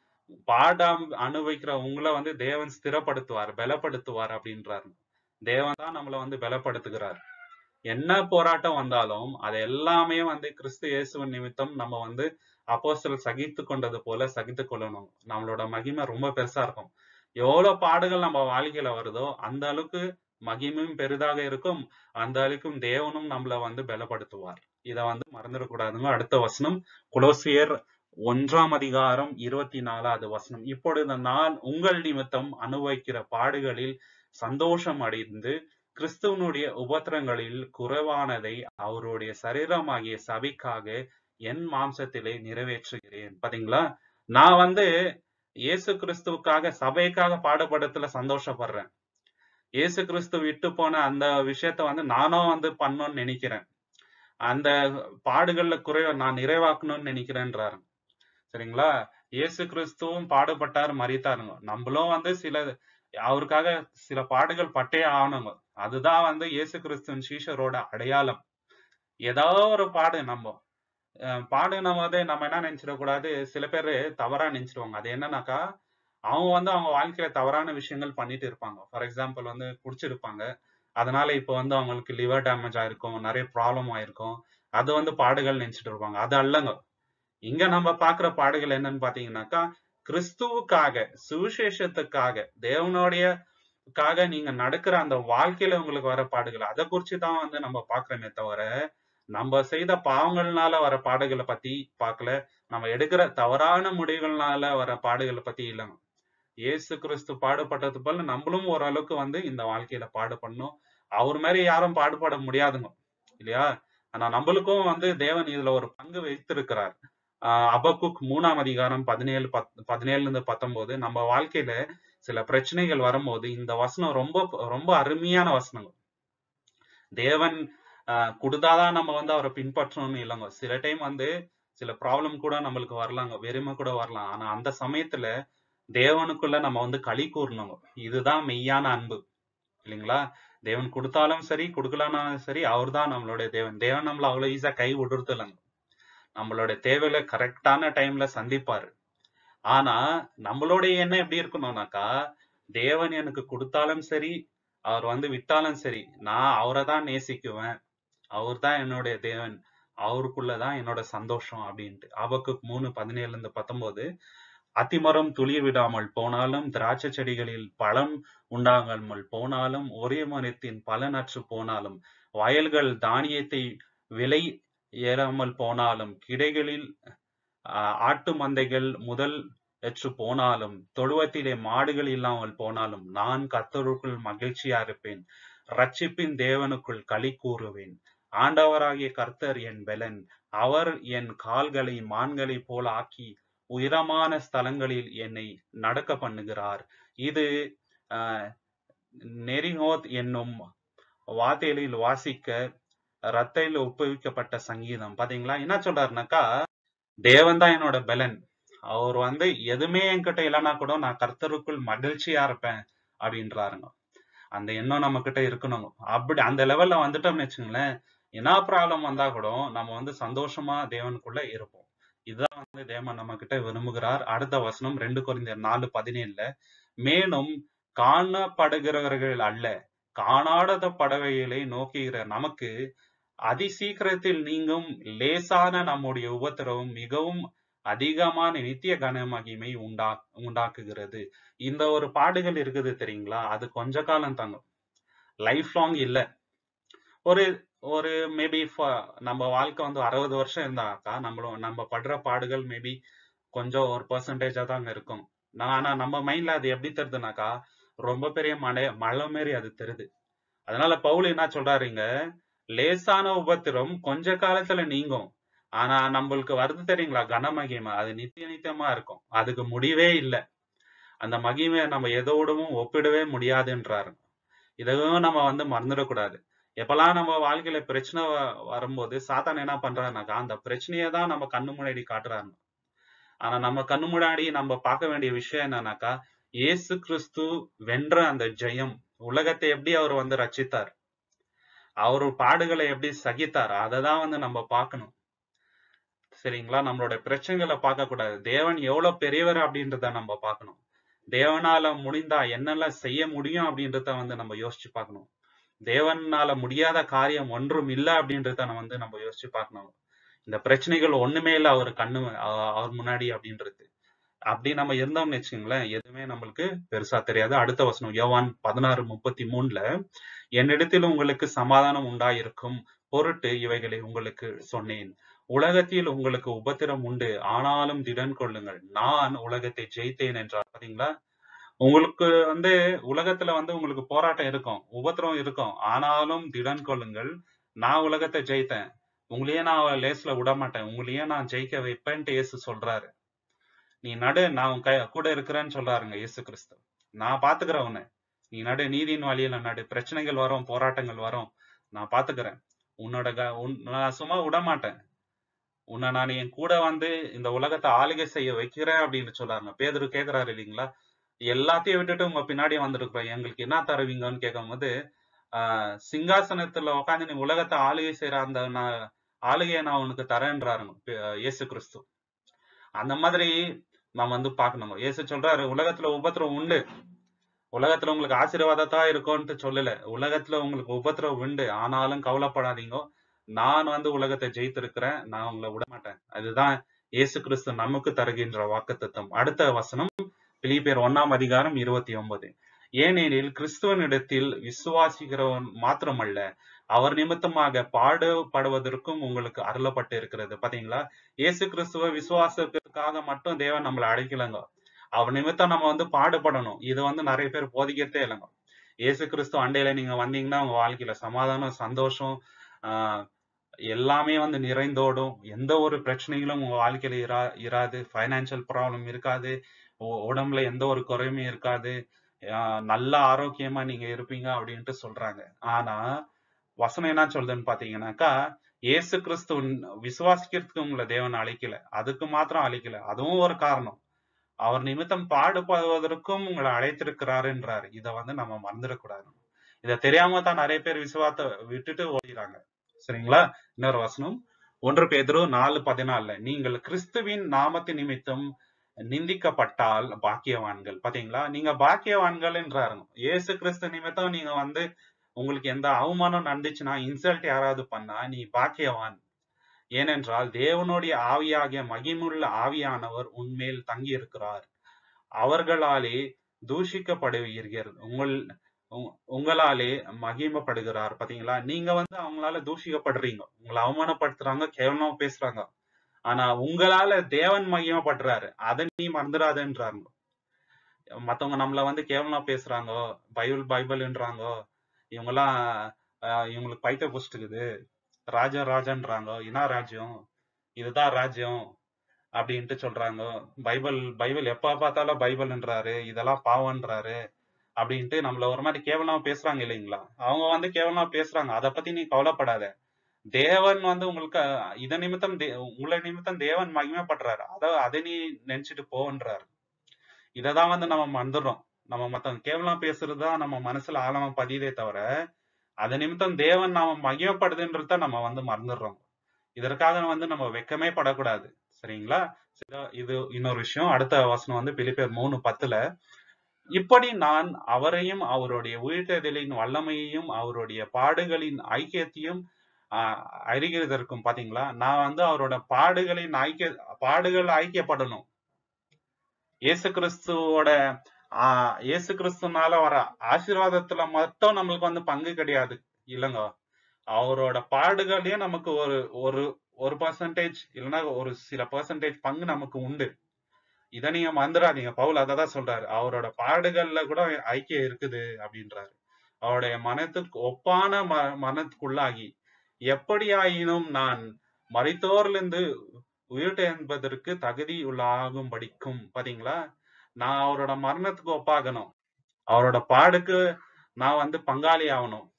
பாடாம் அனுபவிக்கிற உங்களை வந்து தேவன் ஸ்திரப்படுத்துவார், பலப்படுத்துவார் அப்படின்றாரு. தேவன் தான் நம்மளை வந்து பலப்படுத்துகிறார். என்ன போராட்டம் வந்தாலும் அது எல்லாமே வந்து கிறிஸ்து இயேசுவின் நிமித்தம் நம்ம வந்து அப்போஸ்தலர் சகித்து கொண்டது போல சகித்து கொள்ளணும். நம்மளோட மகிமை ரொம்ப பெருசா இருக்கும். எவ்வளவு பாடுகள் நம்ம வாழ்க்கையில வருதோ அந்த அளவுக்கு மகிமையும் பெரிதாக இருக்கும். அந்த அளவுக்கும் தேவனும் நம்மள வந்து பலப்படுத்துவார். இத வந்து மறந்துடக்கூடாதுங்க. அடுத்த வசனம் கொலோசியர் ஒன்றாம் அதிகாரம் இருபத்தி நாலாவது வசனம். இப்பொழுது நான் உங்கள் நிமித்தம் அனுபவிக்கிற பாடுகளில் சந்தோஷம் அடைந்து கிறிஸ்துவனுடைய உபத்திரங்களில் குறைவானதை அவருடைய சரீரமாகிய சபைக்காக என் மாம்சத்திலே நிறைவேற்றுகிறேன். பாத்தீங்களா, நான் வந்து இயேசு கிறிஸ்துவுக்காக சபைக்காக பாடுபடத்துல சந்தோஷப்படுறேன். இயேசு கிறிஸ்து விட்டு போன அந்த விஷயத்த வந்து நானும் வந்து பண்ணணும்னு நினைக்கிறேன். அந்த பாடுகள்ல குறைவ நான் நிறைவாக்கணும்னு நினைக்கிறேன்றாரு. சரிங்களா, இயேசு கிறிஸ்துவும் பாடுபட்டார், மரித்தாருங்க. நம்மளும் வந்து சில அவருக்காக சில பாடுகள் பட்டே ஆகணுங்க. அதுதான் வந்து இயேசு கிறிஸ்துவின் சீஷரோட அடையாளம். ஏதாவது ஒரு பாடு நம்ம அஹ் பாடுன போதே நம்ம என்ன நினைச்சிடக்கூடாது, சில பேர் தவறா நினைச்சிருவாங்க. அது என்னன்னாக்கா, அவங்க வந்து அவங்க வாழ்க்கையில தவறான விஷயங்கள் பண்ணிட்டு இருப்பாங்க. ஃபார் எக்ஸாம்பிள் வந்து குடிச்சிருப்பாங்க, அதனால இப்ப வந்து அவங்களுக்கு லிவர் டேமேஜ் ஆயிருக்கும், நிறைய ப்ராப்ளம் ஆயிருக்கும். அது வந்து பாடுகள் நினைச்சிட்டு இருப்பாங்க. அது அல்லங்க. இங்க நம்ம பாக்குற பாடுகள் என்னன்னு பாத்தீங்கன்னாக்கா, கிறிஸ்துவுக்காக, சுவிசேஷத்துக்காக, தேவனுடைய க்காக நீங்க நடக்கிற அந்த வாழ்க்கையில உங்களுக்கு வர பாடுகள், அதை குறிச்சுதான் வந்து நம்ம பாக்குறோமே தவிர, நம்ம செய்த பாவங்கள்னால வர பாடுகளை பத்தி பார்க்கல, நம்ம எடுக்கிற தவறான முடிவுகள்னால வர பாடுகளை பத்தி இல்லைங்க. இயேசு கிறிஸ்து பாடுபட்டது போல நம்மளும் ஓரளவுக்கு வந்து இந்த வாழ்க்கையில பாடுபடணும். அவர் மாதிரி யாரும் பாடுபட முடியாதுங்க, இல்லையா? ஆனா நம்மளுக்கும் வந்து தேவன் இதுல ஒரு பங்கு வைத்திருக்கிறார். ஆஹ் அபக்குக் மூணாம் அதிகாரம் பதினேழு பத் பதினேழுல இருந்து பத்தொன்பது. நம்ம வாழ்க்கையில சில பிரச்சனைகள் வரும்போது இந்த வசனம் ரொம்ப ரொம்ப அருமையான வசனம். தேவன் ஆஹ் கொடுத்தாதான் நம்ம வந்து அவரை பின்பற்றணும்னு இல்லைங்க. சில டைம் வந்து சில ப்ராப்ளம் கூட நம்மளுக்கு வரலாங்க, வெறுமை கூட வரலாம். ஆனா அந்த சமயத்துல தேவனுக்குள்ள நம்ம வந்து களி கூறணுங்க. இதுதான் மெய்யான அன்பு, இல்லைங்களா? தேவன் கொடுத்தாலும் சரி, கொடுக்கலனாலும் சரி, அவர் தான் நம்மளுடைய தேவன். தேவன் நம்மள அவ்வளவு ஈஸியா கை விடுறது இல்லைங்க. நம்மளுடைய தேவையில கரெக்டான டைம்ல சந்திப்பாரு. ஆனா நம்மளுடைய எண்ணம் எப்படி இருக்கணும்னாக்கா, தேவன் எனக்கு கொடுத்தாலும் சரி, அவர் வந்து விட்டாலும் சரி, நான் அவரை தான் நேசிக்குவேன், அவர் தான் என்னுடைய தேவன், அவருக்குள்ளதான் என்னோட சந்தோஷம் அப்படின்ட்டு. ஆபக்குக் மூணு பதினேழுல இருந்து பத்தொன்பது. அத்திமரம் துளிர் விடாமல் போனாலும், திராட்சை செடிகளில் பழம் உண்டாகாமல் போனாலும், ஒரே மரத்தின் பலனற்று போனாலும், வயல்கள் தானியத்தை விலை ஏறாமல் போனாலும், கிடைகளில் ஆஹ் ஆட்டு மந்தைகள் முதல் எற்று போனாலும், தொழுவத்திலே மாடுகள் இல்லாமல் போனாலும், நான் கர்த்தருக்குள் மகிழ்ச்சியா இருப்பேன், ரட்சிப்பின் தேவனுக்குள் களி கூறுவேன். ஆண்டவராகிய கர்த்தர் என் பெலன், அவர் என் கால்களை மான்களை போல ஆக்கி உயரமான ஸ்தலங்களில் என்னை நடக்க பண்ணுகிறார். இது ஆஹ் நெரிஹோத் என்னும் வார்த்தைகளில் வாசிக்க ரத்தையில ஒப்புவிக்கப்பட்ட சங்கீதம். பாத்தீங்களா, என்ன சொல்றாருனாக்கா, தேவன் தான் என்னோட பெலன், அவர் வந்து எதுவுமே என்கிட்ட இல்லைன்னா கூட நான் கர்த்தருக்குள் மகிழ்ச்சியா இருப்பேன் அப்படின்றாருங்க. அந்த எண்ணம் நம்ம கிட்ட இருக்கணும். அப்படி அந்த லெவல்ல வந்துட்டோம்னு வச்சுங்களேன், என்ன ப்ராப்ளம் வந்தா கூட நம்ம வந்து சந்தோஷமா தேவனுக்குள்ள இருப்போம். இதுதான் வந்து தேவன் நம்ம கிட்ட விரும்புகிறார். அடுத்த வசனம் ரெண்டு கொரிந்தியர் நாலு பதினேழுல, மேலும் காணப்படுகிறவர்கள் அல்ல, காணாத படவைகளை நோக்குகிற நமக்கு அதிசீக்கிரத்தில் நீங்கும் லேசான நம்முடைய உபத்திரவம் மிகவும் அதிகமான நித்திய கன மகிமை உண்டா உண்டாக்குகிறது. இந்த ஒரு பாடுகள் இருக்குது தெரியுங்களா, அது கொஞ்ச காலம் தாங்க, லைஃப் லாங் இல்ல. ஒரு ஒரு மேபி நம்ம வாழ்க்கை வந்து அறுபது வருஷம் இருந்தாக்கா, நம்மளும் நம்ம படுற பாடுகள் மேபி கொஞ்சம் ஒரு பெர்சன்டேஜா தாங்க இருக்கும். நான் ஆனா நம்ம மைண்ட்ல அது எப்படி தெரியுதுனாக்கா, ரொம்ப பெரிய மழை மழை மாரி அது தெரியுது. அதனால பவுல் என்ன சொல்றாருங்க, லேசான உபத்திரம் கொஞ்ச காலத்துல நீங்கும், ஆனா நம்மளுக்கு வருது தெரியுங்களா கன மகிமை, அது நித்திய நித்தியமா இருக்கும், அதுக்கு முடிவே இல்லை. அந்த மகிமையை நம்ம எதோடவும் ஒப்பிடவே முடியாதுன்றாரு. இதையும் நம்ம வந்து மறந்துடக்கூடாது. எப்பெல்லாம் நம்ம வாழ்க்கையில பிரச்சனை வ- வரும்போது சாத்தான் என்ன பண்றாருனாக்கா அந்த பிரச்சனையை தான் நம்ம கண்ணு முன்னாடி காட்டுறாரு. ஆனா நம்ம கண்ணு முன்னாடி நம்ம பார்க்க வேண்டிய விஷயம் என்னன்னாக்கா, இயேசு கிறிஸ்து வென்ற அந்த ஜெயம், உலகத்தை எப்படி அவர் வந்து ரட்சித்தார், அவர் பாடுகளை எப்படி சகித்தார், அதை தான் வந்து நம்ம பார்க்கணும். சரிங்களா? நம்மளோட பிரச்சனைகளை பார்க்க கூடாது. தேவன் எவ்வளவு பெரியவர் அப்படின்றத நம்ம பார்க்கணும். தேவனால முடிந்தா என்னெல்லாம் செய்ய முடியும் அப்படின்றத வந்து நம்ம யோசிச்சு பார்க்கணும். தேவனால முடியாத காரியம் ஒன்றும் இல்லை அப்படின்றத நம்ம வந்து நம்ம யோசிச்சு பார்க்கணும். இந்த பிரச்சனைகள் ஒண்ணுமே இல்லை அவர் கண்ணு அ- அவர் முன்னாடி அப்படின்றது. அப்படி நம்ம இருந்தோம்னு வச்சுக்கோங்களேன், எதுவுமே நம்மளுக்கு பெருசா தெரியாது. அடுத்த வசனம் யோவான் பதினாறு முப்பத்தி மூணுல, என்னிடத்தில் உங்களுக்கு சமாதானம் உண்டாயிருக்கும் பொருட்டு இவைகளை உங்களுக்கு சொன்னேன். உலகத்தில் உங்களுக்கு உபத்திரம் உண்டு, ஆனாலும் திடன் கொள்ளுங்கள், நான் உலகத்தை ஜெயித்தேன் என்றார். பாத்தீங்களா? உங்களுக்கு வந்து உலகத்துல வந்து உங்களுக்கு போராட்டம் இருக்கும், உபத்திரம் இருக்கும், ஆனாலும் திடன் கொள்ளுங்கள், நான் உலகத்தை ஜெயித்தேன், உங்களையே நான் லேஸ்ல விட மாட்டேன், உங்களையே நான் ஜெயிக்க வைப்பேன்ட்டு இயேசு சொல்றாரு. நீ நடு, நான் உன் கை கூட இருக்கிறேன்னு சொல்றாருங்க இயேசு கிறிஸ்து. நான் பாத்துக்கிறேன் உன்னை, நீ நடு, நீதியின் வழியில நடு, பிரச்சனைகள் வரும், போராட்டங்கள் வரும், நான் பாத்துக்கிறேன். உன்னோட க உன் நான் சும்மா விட மாட்டேன், உன்னை நான் என் கூட வந்து இந்த உலகத்தை ஆளுகை செய்ய வைக்கிறேன் அப்படின்னு சொல்றாருங்க. பேதுரு கேக்குறாரு இல்லைங்களா, எல்லாத்தையும் விட்டுட்டு உங்க பின்னாடி வந்திருக்கிறோம், எங்களுக்கு என்ன தருவீங்கன்னு கேட்கும் போது, ஆஹ் சிங்காசனத்துல உட்காந்து நீ உலகத்தை ஆளுகை செய்யற அந்த நான் ஆளுகையை நான் உனக்கு தரேன்றாருங்க பே- இயேசு கிறிஸ்து. அந்த மாதிரி நம்ம வந்து பார்க்கணும். இயேசு சொல்றாரு, உலகத்துல உபத்திரம் உண்டு, உலகத்துல உங்களுக்கு ஆசீர்வாதத்தா இருக்கும்னு சொல்லல, உலகத்துல உங்களுக்கு உபத்திரம் உண்டு, ஆனாலும் கவலைப்படாதீங்க, நான் வந்து உலகத்தை ஜெயித்திருக்கிறேன், நான் உங்களை விட மாட்டேன். அதுதான் இயேசு கிறிஸ்து நமக்கு தருகின்ற வாக்குத்தத்தம். அடுத்த வசனம் பிலிப்பியர் ஒண்ணாம் அதிகாரம் இருபத்தி ஒன்பது. ஏனெனில் கிறிஸ்துவனிடத்தில் விசுவாசிக்கிறவன் மாத்திரமல்ல, அவர் நிமித்தமாக பாடுபடுவதற்கும் உங்களுக்கு அருளப்பட்டு இருக்கிறது. பாத்தீங்களா? இயேசு கிறிஸ்துவ விசுவாசத்துக்காக மட்டும் தேவன் நம்மளை அழைக்கலங்க, அவர் நிமித்தம் நம்ம வந்து பாடுபடணும். இது வந்து நிறைய பேர் போதிக்கிறதே இல்லைங்க. இயேசு கிறிஸ்து அண்டையில நீங்க வந்தீங்கன்னா உங்க வாழ்க்கையில சமாதானம், சந்தோஷம், ஆஹ் எல்லாமே வந்து நிறைந்தோடும். எந்த ஒரு பிரச்சனைகளும் உங்க வாழ்க்கையில இரா இராது. ஃபைனான்சியல் ப்ராப்ளம் இருக்காது, உ- உடம்புல எந்த ஒரு குறையுமே இருக்காது, ஆஹ் நல்ல ஆரோக்கியமா நீங்க இருப்பீங்க அப்படின்ட்டு சொல்றாங்க. ஆனா வசனம் என்ன சொல்றதுன்னு பாத்தீங்கன்னாக்கா, இயேசு கிறிஸ்து விசுவாசிக்கிறதுக்கு உங்களை தேவன் அழைக்கல, அதுக்கு மாத்திரம் அழைக்கல, அதுவும் ஒரு காரணம். அவர் நிமித்தம் பாடுபடுவதற்கும் உங்களை அழைத்திருக்கிறாருன்றாரு. இதை வந்து நம்ம மறந்துடக்கூடாது. இதை தெரியாம தான் நிறைய பேர் விசுவாசத்தை விட்டுட்டு ஓடிறாங்க. சரிங்களா? இன்னொரு வசனம், ஒன்று பேதுரு நாலு பதினாலுல, நீங்கள் கிறிஸ்துவின் நாமத்தின் நிமித்தம் நிந்திக்கப்பட்டால் பாக்கியவான்கள். பாத்தீங்களா? நீங்க பாக்கியவான்கள் என்றாருங்க. இயேசு கிறிஸ்து நிமித்தம் நீங்க வந்து உங்களுக்கு எந்த அவமானம் நடந்துச்சுன்னா, இன்சல்ட் யாராவது பண்ணா, நீ பாக்கியவான். ஏனென்றால் தேவனுடைய ஆவியாகிய மகிமுள்ள ஆவியானவர் உன்மேல் தங்கி இருக்கிறார், அவர்களாலே தூஷிக்கப்படுவீர்கள், உங்கள் உ- உங்களாலே மகிமைப்படுகிறார். பாத்தீங்களா? நீங்க வந்து அவங்களால தூஷிக்கப்படுறீங்க, உங்களை அவமானப்படுத்துறாங்க, கேவலமா பேசுறாங்க, ஆனா உங்களால தேவன் மகிமைப்படுறாரு, அதை நீ மறந்துடாதன்றாங்க. மத்தவங்க நம்மள வந்து கேவலமா பேசுறாங்க, பைபிள் பைபிள்ன்றாங்க, இவங்கெல்லாம் ஆஹ் இவங்களுக்கு பைத்தியம் புடிச்சிட்டுக்குது, ராஜா ராஜான்றாங்க, என்ன ராஜ்யம், இதுதான் ராஜ்யம் அப்படின்ட்டு சொல்றாங்க, பைபிள் பைபிள் எப்ப பார்த்தாலும் பைபிள்ன்றாரு, இதெல்லாம் பாவம்ன்றாரு அப்படின்ட்டு நம்மள ஒரு மாதிரி கேவலமா பேசுறாங்க இல்லைங்களா? அவங்க வந்து கேவலமா பேசுறாங்க, அதை பத்தி நீ கவலைப்படாத. தேவன் வந்து உங்களுக்கு அஹ், இத நிமித்தம் தே- உங்களை நிமித்தம் தேவன் மகிமைப்படுறாரு, அத அதை நீ நினைச்சிட்டு போன்றாரு. இததான் வந்து நம்ம மறந்துடுறோம். நம்ம மத்தவங்க கேவலமா பேசுறதுதான் நம்ம மனசுல ஆழமா பதியுதே தவிர, அது நிமித்தம் தேவன் நாம மகிமைப்படுதுன்றத நம்ம வந்து மறந்துடுறோம். இதற்காக வந்து நம்ம வெட்கமே படக்கூடாது. சரிங்களா? சரி, இது இன்னொரு விஷயம். அடுத்த வசனம் வந்து பிலிப்பியர் மூணு பத்துல, இப்படி நான் அவரையும் அவருடைய உயிர்த்தெழுதலின் வல்லமையையும் அவருடைய பாடுகளின் ஐக்கியத்தையும் ஆஹ் அறிகிறதற்கும். பாத்தீங்களா? நான் வந்து அவரோட பாடுகளின் ஐக்கிய பாடுகள் ஐக்கியப்படணும். இயேசு கிறிஸ்துவோட ஆஹ் இயேசு கிறிஸ்துனால வர ஆசீர்வாதத்துல மட்டும் நம்மளுக்கு வந்து பங்கு கிடையாது இல்லைங்க. அவரோட பாடுகளையும் நமக்கு ஒரு ஒரு ஒரு பர்சன்டேஜ் இல்லைன்னா ஒரு சில பர்சன்டேஜ் பங்கு நமக்கு உண்டு. இதை நீங்க மறந்துடாதீங்க. பவுல் அதை தான் சொல்றாரு, அவரோட பாடுகள்ல கூட ஐக்கியம் இருக்குது அப்படின்றாரு. அவருடைய மனத்துக்கு ஒப்பான ம மனத்துக்குள்ளாகி எப்படியாயினும் நான் மரித்தோரிலிருந்து உயிர் என்பதற்கு தகுதி உள்ளாகும் படிக்கும். பாத்தீங்களா? நான் அவரோட மரணத்துக்கு ஒப்பாகணும், அவரோட பாடுக்கு நான் வந்து பங்காளி ஆகணும்.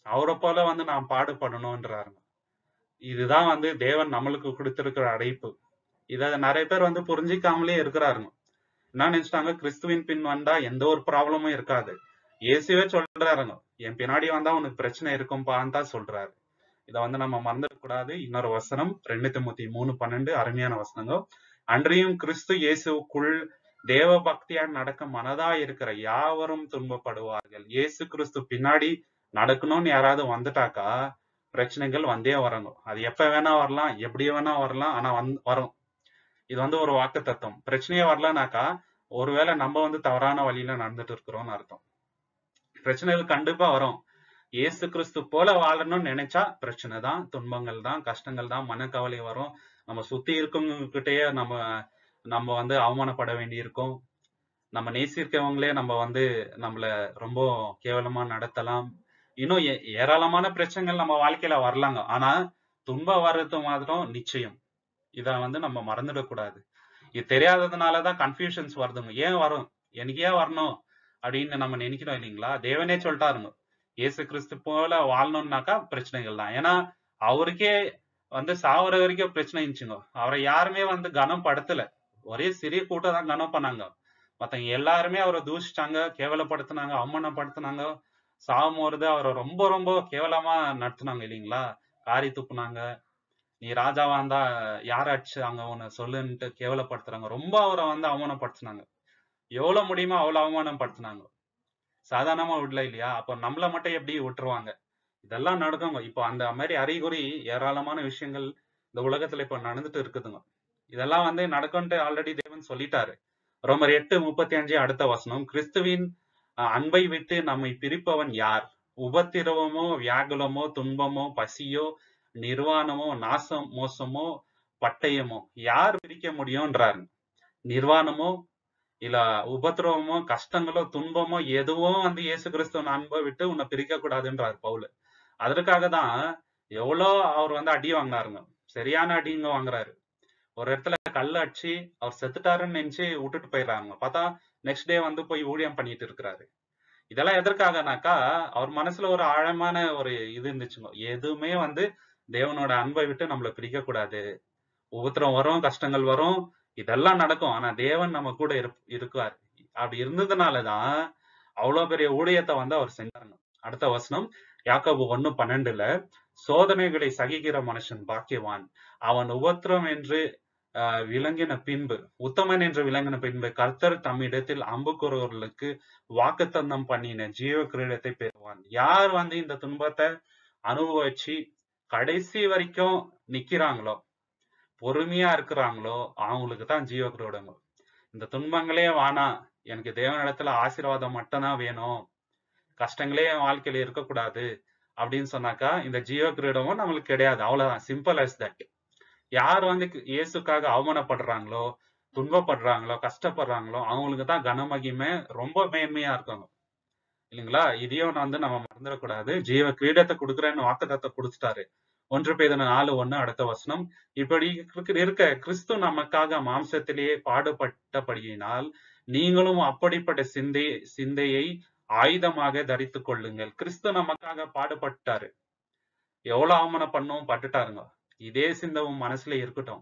அவரை போல வந்து நாம் பாடுபடணும்ன்றாருங்க. இதுதான் வந்து தேவன் நம்மளுக்கு கொடுத்திருக்கிற அழைப்பு. இத நிறைய பேர் வந்து புரிஞ்சிக்காமலே இருக்கிறாருங்க. என்ன நினைச்சிட்டாங்க, கிறிஸ்துவின் பின் வந்தா எந்த ஒரு ப்ராப்ளமும் இருக்காது. இயேசுவே சொல்றாருங்க, என் பின்னாடி வந்தா உனக்கு பிரச்சனை இருக்கும்பான்னு தான் சொல்றாரு. இத வந்து நம்ம மறந்துடக்கூடாது. இன்னொரு வசனம் ரெண்டு தீமோத்தேயு மூணு பன்னெண்டு, அருமையான வசனங்க. அன்றியும் கிறிஸ்து இயேசுக்குள் தேவ பக்தியா நடக்க மனதா இருக்கிற யாவரும் துன்பப்படுவார்கள். இயேசு கிறிஸ்து பின்னாடி நடக்கணும்னு யாராவது வந்துட்டாக்கா பிரச்சனைகள் வந்தே வரணும். அது எப்ப வேணா வரலாம், எப்படி வேணா வரலாம், ஆனா வந் வரும். இது வந்து ஒரு வாக்கு தத்துவம். பிரச்சனையே வரலனாக்கா ஒருவேளை நம்ம வந்து தவறான வழியில நடந்துட்டு இருக்கிறோம்னு அர்த்தம். பிரச்சனைகள் கண்டிப்பா வரும். இயேசு கிறிஸ்து போல வாழணும்னு நினைச்சா பிரச்சனை தான், துன்பங்கள் தான், கஷ்டங்கள் தான், மனக்கவலை வரும். நம்ம சுத்தி இருக்கவங்க கிட்டயே நம்ம நம்ம வந்து அவமானப்பட வேண்டி இருக்கும். நம்ம நேசிக்கிறவங்களே நம்ம வந்து நம்மள ரொம்ப கேவலமா நடத்தலாம். இன்னும் ஏ ஏராளமான பிரச்சனைகள் நம்ம வாழ்க்கையில வரலாங்க. ஆனா துன்பம் வர்றது மாத்திரம் நிச்சயம். இத வந்து நம்ம மறந்துடக்கூடாது. இது தெரியாததுனாலதான் கன்ஃபியூஷன்ஸ் வருதுங்க. ஏன் வரும், எனக்கு ஏன் வரணும் அப்படின்னு நம்ம நினைக்கிறோம் இல்லைங்களா? தேவனே சொல்லிட்டாருங்க, இயேசு கிறிஸ்து போல வாழணும்னாக்கா பிரச்சனைகள் தான். ஏன்னா அவருக்கே வந்து சாவர வரைக்கும் பிரச்சனை இருந்துச்சுங்க. அவரை யாருமே வந்து கனம் படுத்தல. ஒரே சிறிய கூட்டம் தான் கனம் பண்ணாங்க. மத்தவங்க எல்லாருமே அவரை தூஷிச்சாங்க, கேவலப்படுத்தினாங்க, அவமானப்படுத்தினாங்க. சாவும் போது அவரை ரொம்ப ரொம்ப கேவலமா நடத்துனாங்க இல்லைங்களா? காரி துப்புனாங்க. நீ ராஜாவா இருந்தா யார அடிச்சாங்க உன்னை சொல்லுன்ட்டு கேவலப்படுத்துறாங்க. ரொம்ப அவரை வந்து அவமானப்படுத்தினாங்க. எவ்வளவு முடியுமோ அவ்வளவு அவமானப்படுத்தினாங்க. சாதாரணமா விடல இல்லையா? அப்ப நம்மள மட்டும் எப்படி விட்டுருவாங்க? இதெல்லாம் நடக்குங்க. இப்போ அந்த மாதிரி அறிகுறி ஏராளமான விஷயங்கள் இந்த உலகத்துல இப்ப நடந்துட்டு இருக்குதுங்க. இதெல்லாம் வந்து நடக்கும்ட்டு ஆல்ரெடி தேவன் சொல்லிட்டாரு. ரோமர் எட்டு முப்பத்தி அஞ்சு அடுத்த வசனம். கிறிஸ்துவின் அஹ், அன்பை விட்டு நம்மை பிரிப்பவன் யார்? உபத்திரவமோ, வியாகுலமோ, துன்பமோ, பசியோ, நிர்வாணமோ, நாசம் மோசமோ, பட்டயமோ யார் பிரிக்க முடியும்ன்றாரு. நிர்வாணமோ இல்ல உபத்திரவமோ, கஷ்டங்களோ, துன்பமோ எதுவும் வந்து இயேசு கிறிஸ்துவின் அன்பை விட்டு உன்னை பிரிக்க கூடாதுன்றாரு பவுல். அதற்காக தான் எவ்வளோ அவர் வந்து அடி வாங்கினாருங்க. சரியான அடிங்க வாங்குறாரு. ஒரு இடத்துல கல் அடிச்சு அவர் செத்துட்டாருன்னு நினைச்சு விட்டுட்டு போயிடுறாங்க. பார்த்தா நெக்ஸ்ட் டே வந்து போய் ஊழியம் பண்ணிட்டு இருக்கிறாரு. இதெல்லாம் எதற்காகனாக்கா அவர் மனசுல ஒரு ஆழமான ஒரு இது இருந்துச்சுங்க. எதுவுமே வந்து தேவனோட அன்பை விட்டு நம்மள பிரிக்க கூடாது. உபத்திரம் வரும், கஷ்டங்கள் வரும், இதெல்லாம் நடக்கும். ஆனா தேவன் நம்ம கூட இருக்குவார். அப்படி இருந்ததுனாலதான் அவ்வளவு பெரிய ஊழியத்தை வந்து அவர் செஞ்சாருங்க. அடுத்த வசனம் யாக்கோபு ஒண்ணு பன்னெண்டுல, சோதனைகளை சகிக்கிற மனுஷன் பாக்கியவான், அவன் உபத்திரம் என்று ஆஹ் விளங்கின பின்பு, உத்தமன் என்று விளங்கின பின்பு கர்த்தர் தம்மிடத்தில் அம்பு கூறுவர்களுக்கு வாக்குத்தத்தம் பண்ணின ஜீவ கிரீடத்தை பெறுவான். யார் வந்து இந்த துன்பத்தை அனுபவிச்சு கடைசி வரைக்கும் நிக்கிறாங்களோ, பொறுமையா இருக்கிறாங்களோ, அவங்களுக்கு தான் ஜீவ கிரீடம். இந்த துன்பங்களே வானா, எனக்கு தேவனிடத்துல ஆசீர்வாதம் மட்டும்தான் வேணும், கஷ்டங்களே என் வாழ்க்கையில இருக்கக்கூடாது அப்படின்னு சொன்னாக்கா இந்த ஜீவ கிரீடமும் நம்மளுக்கு கிடையாது. அவ்வளவுதான், சிம்பிள் அஸ் தட். யார் வந்து இயேசுக்காக அவமானப்படுறாங்களோ, துன்பப்படுறாங்களோ, கஷ்டப்படுறாங்களோ அவங்களுக்கு தான் கனமகிமை ரொம்ப மேன்மையா இருக்காங்க இல்லைங்களா? இதையும் வந்து நம்ம மறந்துடக்கூடாது. ஜீவ கிரீடத்தை கொடுக்குறேன்னு வாக்குத்தத்தத்தை கொடுத்துட்டாரு. ஒன்று பேதுரு நாலு ஒண்ணு அடுத்த வசனம். இப்படி இருக்க கிறிஸ்து நமக்காக மாம்சத்திலேயே பாடுபட்டபடியினால் நீங்களும் அப்படிப்பட்ட சிந்தை சிந்தையை ஆயுதமாக தரித்துக் கொள்ளுங்கள். கிறிஸ்து நமக்காக பாடுபட்டாரு. எவ்வளவு அவமானம் பண்ணும் பட்டுட்டாருங்க. இதே சிந்தவும் மனசுல இருக்கட்டும்.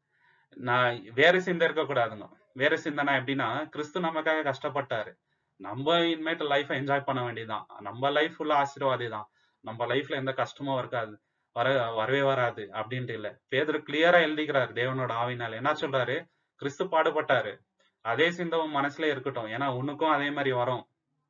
நான் வேற சிந்தை இருக்க கூடாதுங்க. வேற சிந்தனை எப்படின்னா, கிறிஸ்து நமக்காக கஷ்டப்பட்டாரு, நம்ம இனிமேட்டு லைஃப் என்ஜாய் பண்ண வேண்டியதுதான். நம்ம லைஃப் ஃபுல்லா ஆசீர்வாதி தான். நம்ம லைஃப்ல எந்த கஷ்டமும் இருக்காது, வர வரவே வராது அப்படின்ட்டு இல்ல. பேதுரு கிளியரா எழுதிக்கிறாரு தேவனோட ஆவினால. என்ன சொல்றாரு? கிறிஸ்து பாடுபட்டாரு, அதே சிந்தவும் மனசுல இருக்கட்டும். ஏன்னா உனக்கும் அதே மாதிரி வரும்.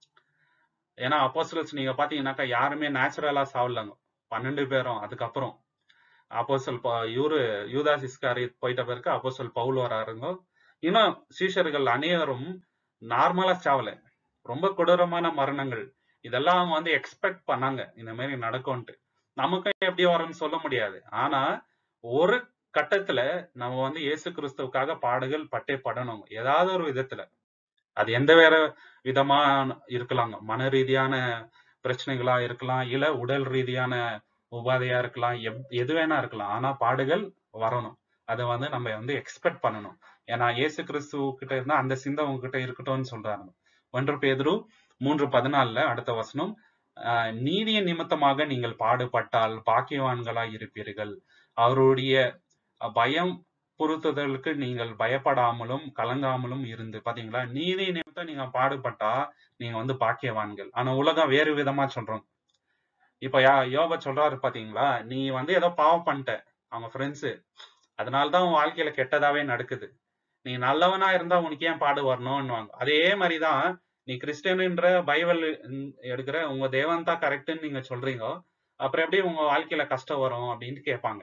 ஏன்னா அப்போஸ்தலர்ஸ் நீங்க பாத்தீங்கன்னாக்கா யாருமே நேச்சுரலா சாவலங்க. பன்னெண்டு பேரும். அதுக்கப்புறம் அப்போஸ்தல் இவரு யூதாஸ் இஸ்காரியோத் போயிட்ட பிறகு அப்போஸ்தல் பவுல் வராருங்க. இன்னும் சீஷர்கள் அனைவரும் நார்மலா சாவல, ரொம்ப கொடூரமான மரணங்கள். இதெல்லாம் அவங்க வந்து எக்ஸ்பெக்ட் பண்ணாங்க இந்த மாதிரி நடக்கும்ட்டு. நமக்கும் எப்படி வரும்னு சொல்ல முடியாது. ஆனா ஒரு கட்டத்துல நம்ம வந்து இயேசு கிறிஸ்துவுக்காக பாடுகள் பட்டே படணும், ஏதாவது ஒரு விதத்துல. அது எந்த வேற விதமா இருக்கலாங்க. மன ரீதியான பிரச்சனைகளா இருக்கலாம், இல்ல உடல் ரீதியான உபாதையா இருக்கலாம், எது வேணா இருக்கலாம். ஆனா பாடுகள் வரணும். அதை வந்து நம்ம வந்து எக்ஸ்பெக்ட் பண்ணணும். ஏன்னா இயேசு கிறிஸ்து கிட்ட இருந்தா அந்த சிந்தை உங்ககிட்ட இருக்கட்டும்னு சொல்றாங்க. ஒன்று பேதுரு மூன்று பதினாலுல அடுத்த வசனம். ஆஹ் நீதியின் நிமித்தமாக நீங்கள் பாடுபட்டால் பாக்கியவான்களாய் இருப்பீர்கள். அவருடைய பயம் பொருத்துதலுக்கு நீங்கள் பயப்படாமலும் கலங்காமலும் இருந்து பாத்தீங்களா, நீதி நிமித்தம் நீங்க பாடுபட்டா நீங்க வந்து பாக்கியவான்கள். ஆனா உலகம் வேறு விதமா சொல்றோம். இப்ப யா யோப சொல்றாரு பாத்தீங்களா, நீ வந்து ஏதோ பாவம் பண்ணிட்ட, அவங்க ஃப்ரெண்ட்ஸு, அதனாலதான் உன் வாழ்க்கையில கெட்டதாவே நடக்குது, நீ நல்லவனா இருந்தா உனக்கு ஏன் பாடு வரணும்னுவாங்க. அதே மாதிரிதான் நீ கிறிஸ்டியன்ன்ற பைபிள் எடுக்கிற உங்க தேவன் தான் கரெக்ட்னு நீங்க சொல்றீங்க, அப்புறம் எப்படி உங்க வாழ்க்கையில கஷ்டம் வரும் அப்படின்னு கேட்பாங்க.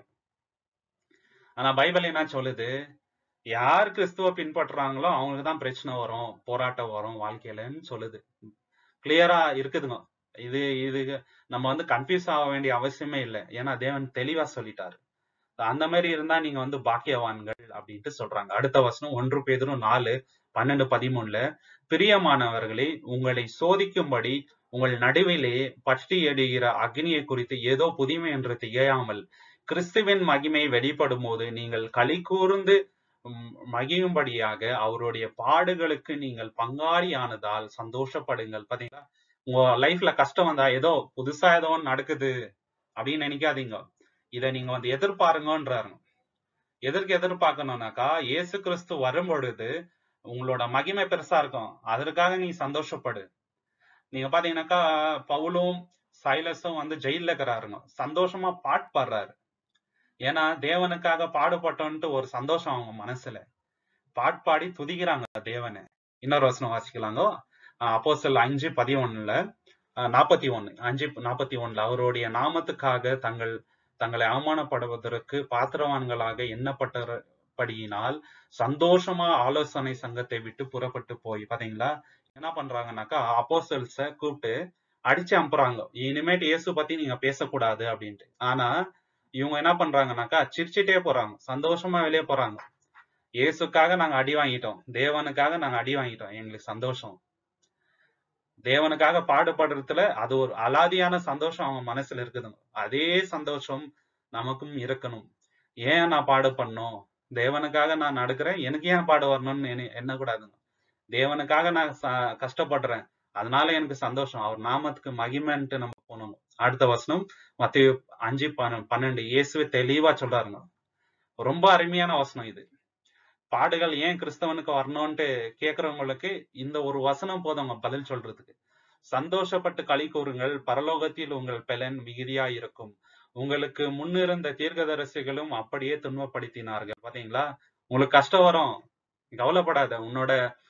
ஆனா பைபிள் என்ன சொல்லுது, யார் கிறிஸ்துவ பின்பற்றுறாங்களோ அவங்களுக்கு தான் பிரச்சனை வரும், போராட்டம் வரும் வாழ்க்கையிலன்னு சொல்லுது. கிளியரா இருக்குதுங்க. இது இது நம்ம வந்து கன்ஃபியூஸ் ஆக வேண்டிய அவசியமே இல்லை, ஏன்னா தேவன் தெளிவா சொல்லிட்டாரு. அந்த மாதிரி இருந்தா நீங்க வந்து பாக்கியவான்கள் அப்படின்ட்டு சொல்றாங்க. அடுத்த வசனம் ஒன்று பேதுரு நாலு பன்னெண்டு பதிமூணுல, பிரியமானவர்களே, உங்களை சோதிக்கும்படி உங்கள் நடுவிலே பற்றி எடுகிற அக்னியை குறித்து ஏதோ புதுமை என்று திகையாமல் கிறிஸ்துவின் மகிமை வெளிப்படும் போது நீங்கள் களி கூர்ந்து மகிழும்படியாக அவருடைய பாடுகளுக்கு நீங்கள் பங்காளி ஆனதால் சந்தோஷப்படுங்கள். பாத்தீங்களா, உங்க லைஃப்ல கஷ்டம் வந்தா ஏதோ புதுசா ஏதோ ஒன்று நடக்குது அப்படின்னு நினைக்காதீங்க. இதை நீங்க வந்து எதிர்பாருங்கன்றாரு. எதற்கு எதிர்பார்க்கணும்னாக்கா, இயேசு கிறிஸ்து வரும் பொழுது உங்களோட மகிமை பெருசா இருக்கும், அதற்காக நீ சந்தோஷப்படு. நீங்க பாத்தீங்கன்னாக்கா பவுலும் சைலஸும் வந்து ஜெயில இருக்கிறாருங்க, சந்தோஷமா பாட்டு பாடுறாரு. ஏன்னா தேவனுக்காக பாடுபட்டோன்ட்டு ஒரு சந்தோஷம் அவங்க மனசுல, பாட்டு பாடி துதிக்கிறாங்க தேவனை. இன்னொரு வசனம் வாசிக்கலாங்க. அப்போஸ்தலர் அஞ்சு பதினொன்னுல நாற்பத்தி ஒண்ணு அஞ்சு நாற்பத்தி ஒண்ணுல அவருடைய நாமத்துக்காக தங்கள் தங்களை அவமானப்படுவதற்கு பாத்திரவான்களாக எண்ணப்பட்டபடியினால் சந்தோஷமா ஆலோசனை சங்கத்தை விட்டு புறப்பட்டு போய் பாத்தீங்களா என்ன பண்றாங்கன்னாக்கா, அப்போஸ்தலர்ஸ கூப்பிட்டு அடிச்சு அனுப்புறாங்க, இனிமேட்டு இயேசு பத்தி நீங்க பேசக்கூடாது அப்படின்ட்டு. ஆனா இவங்க என்ன பண்றாங்கன்னாக்கா சிரிச்சுட்டே போறாங்க, சந்தோஷமா வெளியே போறாங்க. இயேசுக்காக நாங்க அடி வாங்கிட்டோம், தேவனுக்காக நாங்க அடி வாங்கிட்டோம், எங்களுக்கு சந்தோஷம். தேவனுக்காக பாடுபடுறதுல அது ஒரு அலாதியான சந்தோஷம் அவங்க மனசுல இருக்குதுங்க. அதே சந்தோஷம் நமக்கும் இருக்கணும். ஏன் நான் பாடு பண்ணணும், தேவனுக்காக நான் நடக்கிறேன், எனக்கு ஏன் பாடு வரணும்னு என்ன கூடாதுங்க. தேவனுக்காக நான் கஷ்டப்படுறேன், அதனால எனக்கு சந்தோஷம், அவர் நாமத்துக்கு மகிமைன்ட்டு நம்ம போனோம். அடுத்த வசனம் மத்தேயு அஞ்சு பன்னெண்டு இயேசுவே தெளிவா சொல்றாருங்க. ரொம்ப அருமையான வசனம் இது. பாடுகள் ஏன் கிறிஸ்தவனுக்கு வரணும்ட்டு கேக்குறவங்களுக்கு இந்த ஒரு வசனம் போதுங்க பதில் சொல்றதுக்கு. சந்தோஷப்பட்டு களி கூறுங்கள், பரலோகத்தில் உங்கள் பலன் மிகுதியா இருக்கும், உங்களுக்கு முன்னிருந்த தீர்க்கதரிசிகளும் அப்படியே துன்பப்படுத்தினார்கள். பாத்தீங்களா, உங்களுக்கு கஷ்டம் வரும், கவலைப்படாத, உன்னோட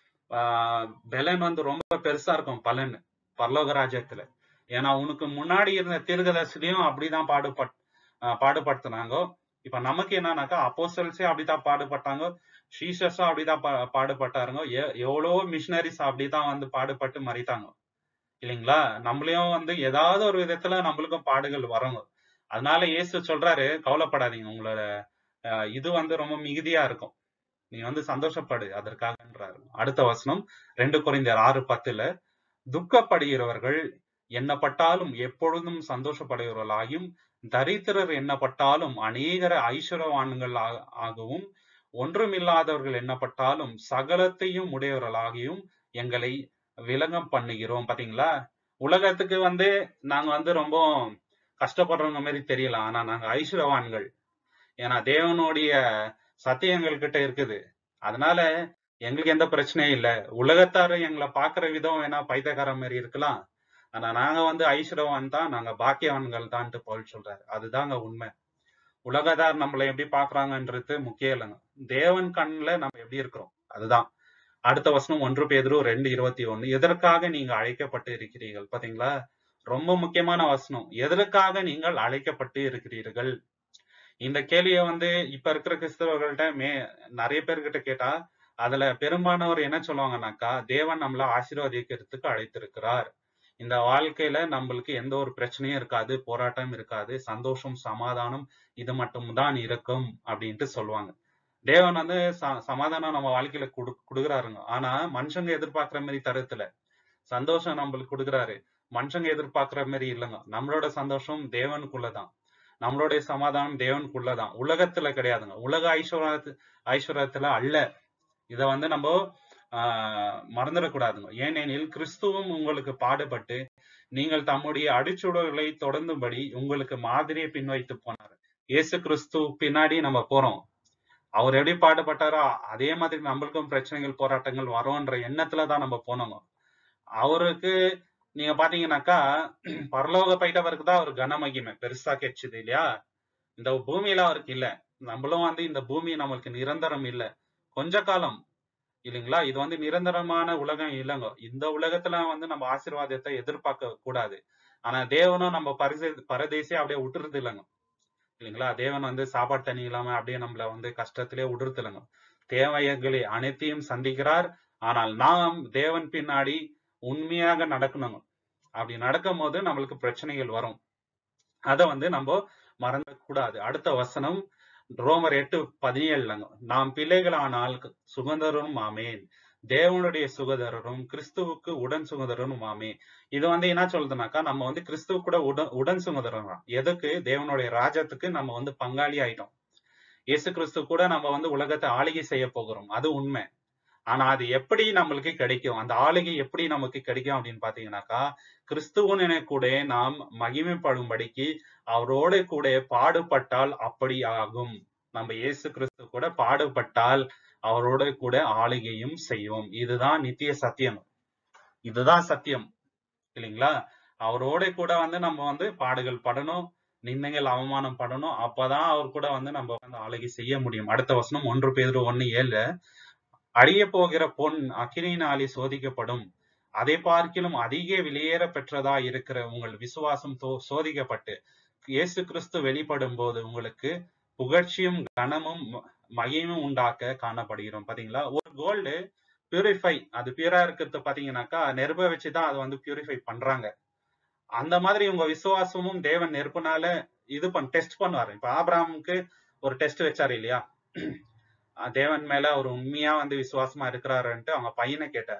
ஆஹ் பலன் வந்து ரொம்ப பெருசா இருக்கும் பலன் பரலோக ராஜ்யத்துல. ஏன்னா உனக்கு முன்னாடி இருந்த தீர்க்கதரிசிலையும் அப்படிதான் பாடுபட் ஆஹ் பாடுபடுத்தினாங்க. இப்ப நமக்கு என்னன்னாக்கா, அப்போஸ்தலர்ஸே அப்படிதான் பாடுபட்டாங்க, ஜீசஸும் அப்படிதான் பா பாடுபட்டாருங்க, எவ்வளவோ மிஷினரிஸ் அப்படிதான் வந்து பாடுபட்டு மறித்தாங்க இல்லைங்களா. நம்மளையும் வந்து ஏதாவது ஒரு விதத்துல நம்மளுக்கும் பாடுகள் வரும். அதனால இயேசு சொல்றாரு, கவலைப்படாதீங்க, உங்களோட அஹ் இது வந்து ரொம்ப மிகுதியா இருக்கும், நீ வந்து சந்தோஷப்படு அதற்காகன்றாரு. அடுத்த வசனம் ரெண்டு கொரிந்தியர் ஆறு பத்துல, துக்கப்படுகிறவர்கள் எண்ணப்பட்டாலும் எப்பொழுதும் சந்தோஷப்படுகிறவர்களாயும், தரித்திரர் எண்ணப்பட்டாலும் அநேகர ஐஸ்வர்யவான்கள் ஆகவும், ஒன்றுமில்லாதவர்கள் எண்ணப்பட்டாலும் சகலத்தையும் உடையவர்களாகியும் எங்களை விலகம் பண்ணுகிறோம். பாத்தீங்களா, உலகத்துக்கு வந்து நாங்க வந்து ரொம்ப கஷ்டப்படுறவங்க மாதிரி தெரியலாம், ஆனா நாங்க ஐஸ்வர்யவான்கள், ஏன்னா தேவனுடைய சத்தியங்கள் கிட்ட இருக்குது, அதனால எங்களுக்கு எந்த பிரச்சனையும் இல்லை. உலகத்தாரு எங்களை பாக்குற விதம் வேணா பைத்தியக்கார மாதிரி இருக்கலாம், ஆனா நாங்க வந்து ஐஸ்வர்யவான் தான், நாங்க பாக்கியவான்கள் தான்ட்டு பவுல் சொல்றாரு. அதுதாங்க உண்மை. உலகத்தார் நம்மளை எப்படி பாக்குறாங்கன்றது முக்கியம் இல்லைங்க, தேவன் கண்ணுல நம்ம எப்படி இருக்கிறோம் அதுதான். அடுத்த வசனம் ஒன்று பேதுரு ரெண்டு இருபத்தி ஒண்ணு, எதற்காக நீங்க அழைக்கப்பட்டு இருக்கிறீர்கள். பாத்தீங்களா, ரொம்ப முக்கியமான வசனம், எதற்காக நீங்கள் அழைக்கப்பட்டு இருக்கிறீர்கள். இந்த கேள்வியை வந்து இப்ப இருக்கிற கிறிஸ்தவர்கள்ட்ட மே நிறைய பேர்கிட்ட கேட்டா அதுல பெரும்பானவர் என்ன சொல்லுவாங்கன்னாக்கா, தேவன் நம்மள ஆசீர்வதிக்கிறதுக்கு அழைத்திருக்கிறார், இந்த வாழ்க்கையில நம்மளுக்கு எந்த ஒரு பிரச்சனையும் இருக்காது, போராட்டம் இருக்காது, சந்தோஷம் சமாதானம் இது மட்டும் தான் இருக்கும் அப்படின்ட்டு சொல்லுவாங்க. தேவன் வந்து ச சமாதானம் நம்ம வாழ்க்கையில குடு கொடுக்குறாருங்க, ஆனா மனுஷங்க எதிர்பார்க்கிற மாதிரி தருத்துல சந்தோஷம் நம்மளுக்கு கொடுக்குறாரு, மனுஷங்க எதிர்பார்க்கிற மாதிரி இல்லைங்க. நம்மளோட சந்தோஷம் தேவனுக்குள்ளதான், நம்மளுடைய சமாதானம் தேவனுக்குள்ளதான், உலகத்துல கிடையாதுங்க, உலக ஐஸ்வர்யத்து ஐஸ்வர்யத்துல அல்ல. இத வந்து நம்ம ஆஹ் மறந்துடக்கூடாதுங்க. ஏனெனில் கிறிஸ்துவும் உங்களுக்கு பாடுபட்டு நீங்கள் தம்முடைய அடிச்சுவடுகளை தொடர்ந்தும்படி உங்களுக்கு மாதிரியை பின்வைத்து போனார். இயேசு கிறிஸ்து பின்னாடி நம்ம போறோம். அவர் எப்படி பாடுபட்டாரோ அதே மாதிரி நம்மளுக்கும் பிரச்சனைகள் போராட்டங்கள் வரும்ன்ற எண்ணத்துலதான் நம்ம போனோம். அவருக்கு நீங்க பாத்தீங்கன்னாக்கா பரலோக போயிட்டவருக்கு தான் அவர் கனமகிமை பெருசா கிடைச்சது இல்லையா? இந்த பூமியில அவருக்கு இல்ல. நம்மளும் வந்து இந்த பூமி நம்மளுக்கு நிரந்தரம் இல்ல, கொஞ்ச காலம் இல்லைங்களா? இது வந்து நிரந்தரமான உலகம் இல்லைங்க. இந்த உலகத்துல வந்து நம்ம ஆசீர்வாதத்தை எதிர்பார்க்க கூடாது. ஆனா தேவனும் நம்ம பரிசு பரதேசியா அப்படியே விட்டுறது இல்லைங்க இல்லைங்களா? தேவன் வந்து சாப்பாடு தண்ணி இல்லாம அப்படியே நம்மள வந்து கஷ்டத்திலே விடுறது இல்லைங்க. தேவைகளை அனைத்தையும் சந்திக்கிறார். ஆனால் நாம் தேவன் பின்னாடி உண்மையாக நடக்கணுங்க. அப்படி நடக்கும் போது நம்மளுக்கு பிரச்சனைகள் வரும். அதை வந்து நம்ம மறந்த கூடாது. அடுத்த வசனம் ரோமர் எட்டு பதினேழுலங்க, நாம் பிள்ளைகளானால் சுகந்தரும் ஆமேன், தேவனுடைய சுகதரரும் கிறிஸ்துவுக்கு உடன் சுகதரரும் ஆமே. இது வந்து என்ன சொல்றதுனாக்கா நம்ம வந்து கிறிஸ்துவ கூட உடன் உடன் சுகதரம். எதுக்கு? தேவனுடைய ராஜ்யத்துக்கு நம்ம வந்து பங்காளி ஆயிட்டோம். இயேசு கிறிஸ்து கூட நம்ம வந்து உலகத்தை ஆளுகை செய்ய போகிறோம், அது உண்மை. ஆனா அது எப்படி நம்மளுக்கு கிடைக்கும்? அந்த ஆளுகை எப்படி நமக்கு கிடைக்கும் அப்படின்னு பாத்தீங்கன்னாக்கா கிறிஸ்துவனை கூட நாம் மகிமைப்படும்படிக்கு அவரோட கூட பாடுபட்டால் அப்படி ஆகும். நம்ம இயேசு கிறிஸ்து கூட பாடுபட்டால் அவரோட கூட ஆளுகையும் செய்வோம். இதுதான் நித்திய சத்தியம், இதுதான் சத்தியம் இல்லைங்களா? அவரோட கூட வந்து நம்ம வந்து பாடுகள் படணும், நிந்தைகள் அவமானம் படணும். அப்பதான் அவர் கூட வந்து நம்ம வந்து ஆளுகை செய்ய முடியும். அடுத்த வசனம் ஒன்று பேதுரு ஒன்னு ஏழு, அழிய போகிற பொன் அக்கினியினாலே சோதிக்கப்படும், அதை பார்க்கிலும் அதிக வெளியேற பெற்றதா இருக்கிற உங்கள் விசுவாசம் சோதிக்கப்பட்டு இயேசு கிறிஸ்து வெளிப்படும் போது உங்களுக்கு புகழ்ச்சியும் கனமும் மகிமும் உண்டாக்க காணப்படுகிறோம். பாத்தீங்களா? ஒரு கோல்டு பியூரிஃபை, அது பியூரா இருக்கிறது பாத்தீங்கன்னாக்கா நெருப்ப வச்சுதான் அது வந்து பியூரிஃபை பண்றாங்க. அந்த மாதிரி உங்க விசுவாசமும் தேவன் நெருப்புனால இது பண்ண டெஸ்ட் பண்ணுவாரு. இப்ப ஆபிரகாமுக்கு ஒரு டெஸ்ட் வச்சாரு இல்லையா? தேவன் மேல அவர் உண்மையா வந்து விசுவாசமா இருக்கிறாருன்ட்டு அவங்க பையனை கேட்டாரு.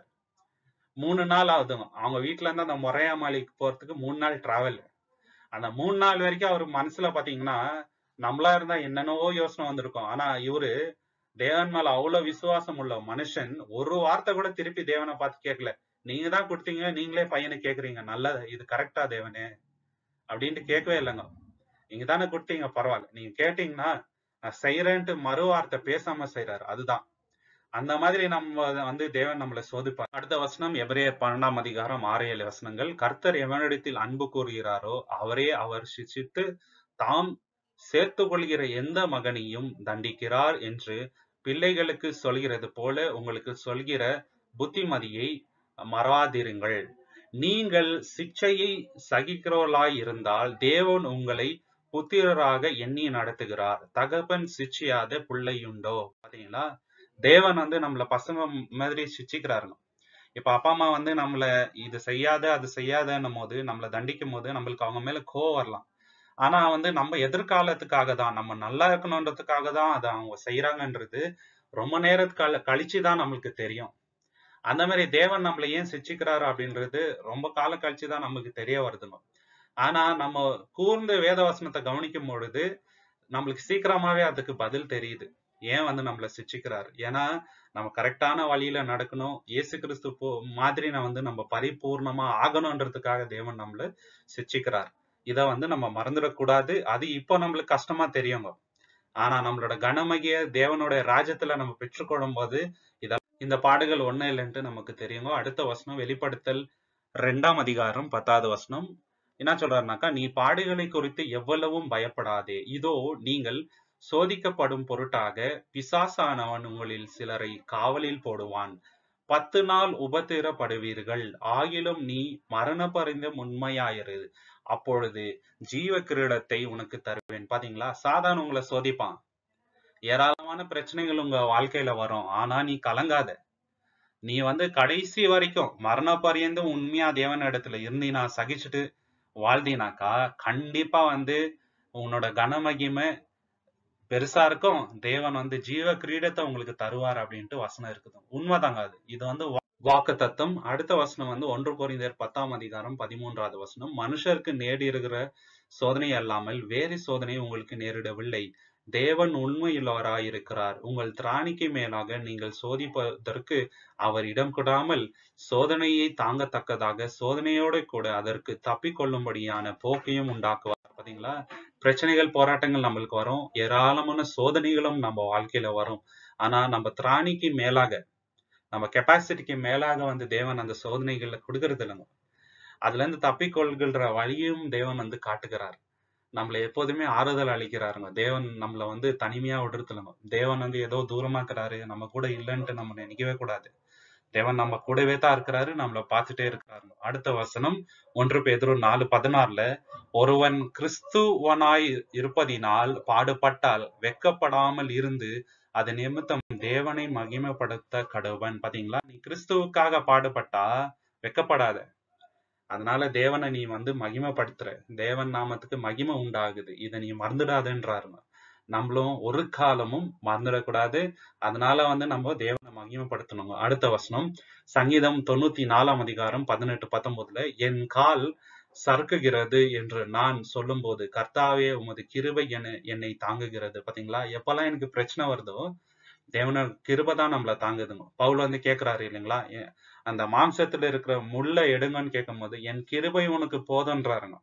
மூணு நாள் ஆகுது அவங்க வீட்டுல இருந்து அந்த மொரையாமலைக்கு போறதுக்கு மூணு நாள் டிராவல். அந்த மூணு நாள் வரைக்கும் அவர் மனசுல பாத்தீங்கன்னா நம்மளா இருந்தா என்னென்னவோ யோசனை வந்திருக்கும். ஆனா இவரு தேவன் மேல அவ்வளவு விசுவாசம் உள்ள மனுஷன் ஒரு வார்த்தை கூட திருப்பி தேவனை பார்த்து கேட்கல. நீங்க தான் கொடுத்தீங்க, நீங்களே பையனை கேக்குறீங்க, நல்லது, இது கரெக்டா தேவனே அப்படின்ட்டு கேட்கவே இல்லைங்க. நீங்க தானே கொடுத்தீங்க, பரவாயில்ல, நீங்க கேட்டீங்கன்னா நான் செய்யறேன்ட்டு மறு வார்த்தை பேசாம செய்யறாரு. அதுதான் அந்த மாதிரி நம்ம வந்து தேவன் நம்மளை சோதிப்பார். அடுத்த வசனம் எபிரேயர் பன்னெண்டாம் அதிகாரம் ஆறு ஏழு வசனங்கள், கர்த்தர் எவனிடத்தில் அன்பு கூறுகிறாரோ அவரே அவர் சிச்சித்து தாம் சேர்த்து கொள்கிற எந்த மகனையும் தண்டிக்கிறார் என்று பிள்ளைகளுக்கு சொல்கிறது போல உங்களுக்கு சொல்கிற புத்திமதியை மறவாதிருங்கள். நீங்கள் சிக்ஷையை சகிக்கிறவர்களாய் இருந்தால் தேவன் உங்களை புத்திரராக எண்ணி நடத்துகிறார். தகப்பன் சிக்ஷியாத பிள்ளையுண்டோ? பாத்தீங்களா? தேவன் வந்து நம்மள பசங்க மாதிரி சிச்சிக்கிறாருங்க. இப்ப அப்பா அம்மா வந்து நம்மள இது செய்யாத அது செய்யாதன்னும் போது நம்மள தண்டிக்கும் போது நம்மளுக்கு அவங்க மேல கோவம் வரலாம். ஆனா வந்து நம்ம எதிர்காலத்துக்காக தான், நம்ம நல்லா இருக்கணும்ன்றதுக்காக தான் அதை அவங்க செய்யறாங்கன்றது ரொம்ப நேரத்துக்கு கழிச்சுதான் நம்மளுக்கு தெரியும். அந்த மாதிரி தேவன் நம்மளை ஏன் சிச்சிக்கிறாரு அப்படின்றது ரொம்ப காலம் கழிச்சுதான் நமக்கு தெரிய வருதுங்க. ஆனா நம்ம கூர்ந்து வேதவசனத்தை கவனிக்கும் பொழுது நம்மளுக்கு சீக்கிரமாவே அதுக்கு பதில் தெரியுது. ஏன் வந்து நம்மள சிச்சிக்கிறாரு? ஏன்னா நம்ம கரெக்டான வழியில நடக்கணும், இயேசு கிறிஸ்து போ மாதிரி நான் வந்து நம்ம பரிபூர்ணமா ஆகணும்ன்றதுக்காக தேவன் நம்மள சிச்சிக்கிறார். இத வந்து நம்ம மறந்துடக்கூடாது. அது இப்போ நம்மளுக்கு கஷ்டமா தெரியுங்க. ஆனா நம்மளோட கனமகிய தேவனோட ராஜ்யத்துல நம்ம பெற்றுக்கொள்ளும் போது இத இந்த பாடுகள் ஒண்ணு இல்லைன்ட்டு நமக்கு தெரியுங்க. அடுத்த வசனம் வெளிப்படுத்தல் ரெண்டாம் அதிகாரம் பத்தாவது வசனம் என்ன சொல்றாருனாக்கா, நீ பாடுகளை குறித்து எவ்வளவும் பயப்படாதே, இதோ நீங்கள் சோதிக்கப்படும் பொருட்டாக பிசாசானவன் உங்களில் சிலரை காவலில் போடுவான், பத்து நாள் உபத்திரப்படுவீர்கள், ஆகிலும் நீ மரண பரிந்தும் உண்மையாயிரு, அப்பொழுது ஜீவ கிரீடத்தை உனக்கு தருவேன். பாத்தீங்களா? சாதான் உங்களை சோதிப்பான், ஏராளமான பிரச்சனைகள் உங்க வாழ்க்கையில வரும். ஆனா நீ கலங்காத. நீ வந்து கடைசி வரைக்கும் மரண பரியந்தும் உண்மையா தேவன் இடத்துல இருந்தீனா, சகிச்சுட்டு வாழ்ந்தீனாக்கா கண்டிப்பா வந்து உன்னோட கனமகிமை பெருசா இருக்கும். தேவன் வந்து ஜீவ கிரீடத்தை உங்களுக்கு தருவார் அப்படின்ட்டு வசனம் இருக்குது. உண்மைதாங்க அது. இது வந்து வாக்கு தத்துவம். அடுத்த வசனம் வந்து ஒன்று கொரிந்தியர் பத்தாம் அதிகாரம் பதிமூன்றாவது வசனம், மனுஷருக்கு நேரிடுகிற சோதனை அல்லாமல் வேறு சோதனை உங்களுக்கு நேரிடவில்லை, தேவன் உண்மையுள்ளவராய் இருக்கிறார். உங்கள் திராணிக்கு மேலாக நீங்கள் சோதிப்பதற்கு அவர் இடம் கொடாமல் சோதனையை தாங்கத்தக்கதாக சோதனையோட கூட அதற்கு தப்பிக்கொள்ளும்படியான போக்கையும் உண்டாக்குவார். பாத்தீங்களா? பிரச்சனைகள் போராட்டங்கள் நம்மளுக்கு வரும், ஏராளமான சோதனைகளும் நம்ம வாழ்க்கையில வரும். ஆனா நம்ம திராணிக்கு மேலாக, நம்ம கெப்பாசிட்டிக்கு மேலாக வந்து தேவன் அந்த சோதனைகளை கொடுக்கறது இல்லைங்க. அதுல இருந்து தப்பிக்கொள்கின்ற வழியும் தேவன் வந்து காட்டுகிறார். நம்மள எப்போதுமே ஆறுதல் அளிக்கிறாருங்க. தேவன் நம்மள வந்து தனிமையா விடுறதுலங்க. தேவன் வந்து ஏதோ தூரமா இருக்கிறாரு, நம்ம கூட இல்லைன்ட்டு நம்ம நினைக்கவே கூடாது. தேவன் நம்ம கூடவே தான் இருக்கிறாரு, நம்மள பார்த்துட்டே இருக்கிறாரு. அடுத்த வசனம் ஒன்று பேதுரு நாலு பதினாறுல, ஒருவன் கிறிஸ்துவனாய் இருப்பதினால் பாடுபட்டால் வெட்கப்படாமல் இருந்து அது நிமித்தம் தேவனை மகிமைப்படுத்த கடவன். பாத்தீங்களா? நீ கிறிஸ்துவுக்காக பாடுபட்டா வெட்கப்படாத. அதனால தேவனை நீ வந்து மகிமைப்படுத்துற, தேவன் நாமத்துக்கு மகிமை உண்டாகுது, இதை நீ மறந்துடாதுன்றாருங்க. நம்மளும் ஒரு காலமும் மறந்துடக்கூடாது. அதனால வந்து நம்ம தேவனை மகிமைப்படுத்தணுங்க. அடுத்த வசனம் சங்கீதம் தொண்ணூத்தி நாலாம் அதிகாரம் பதினெட்டு பத்தொன்பதுல, என் கால் சறுக்குகிறது என்று நான் சொல்லும் போது கர்த்தாவே உமது கிருபை என என்னை தாங்குகிறது. பாத்தீங்களா? எப்பெல்லாம் எனக்கு பிரச்சனை வருதோ தேவனோட கிருபை தான் நம்மள தாங்குதுங்க. பவுல் வந்து கேட்கிறாரு இல்லைங்களா, அந்த மாம்சத்துல இருக்கிற முள்ள எடுங்கன்னு கேட்கும் போது என் கிருபை உனக்கு போதுன்றாருங்க.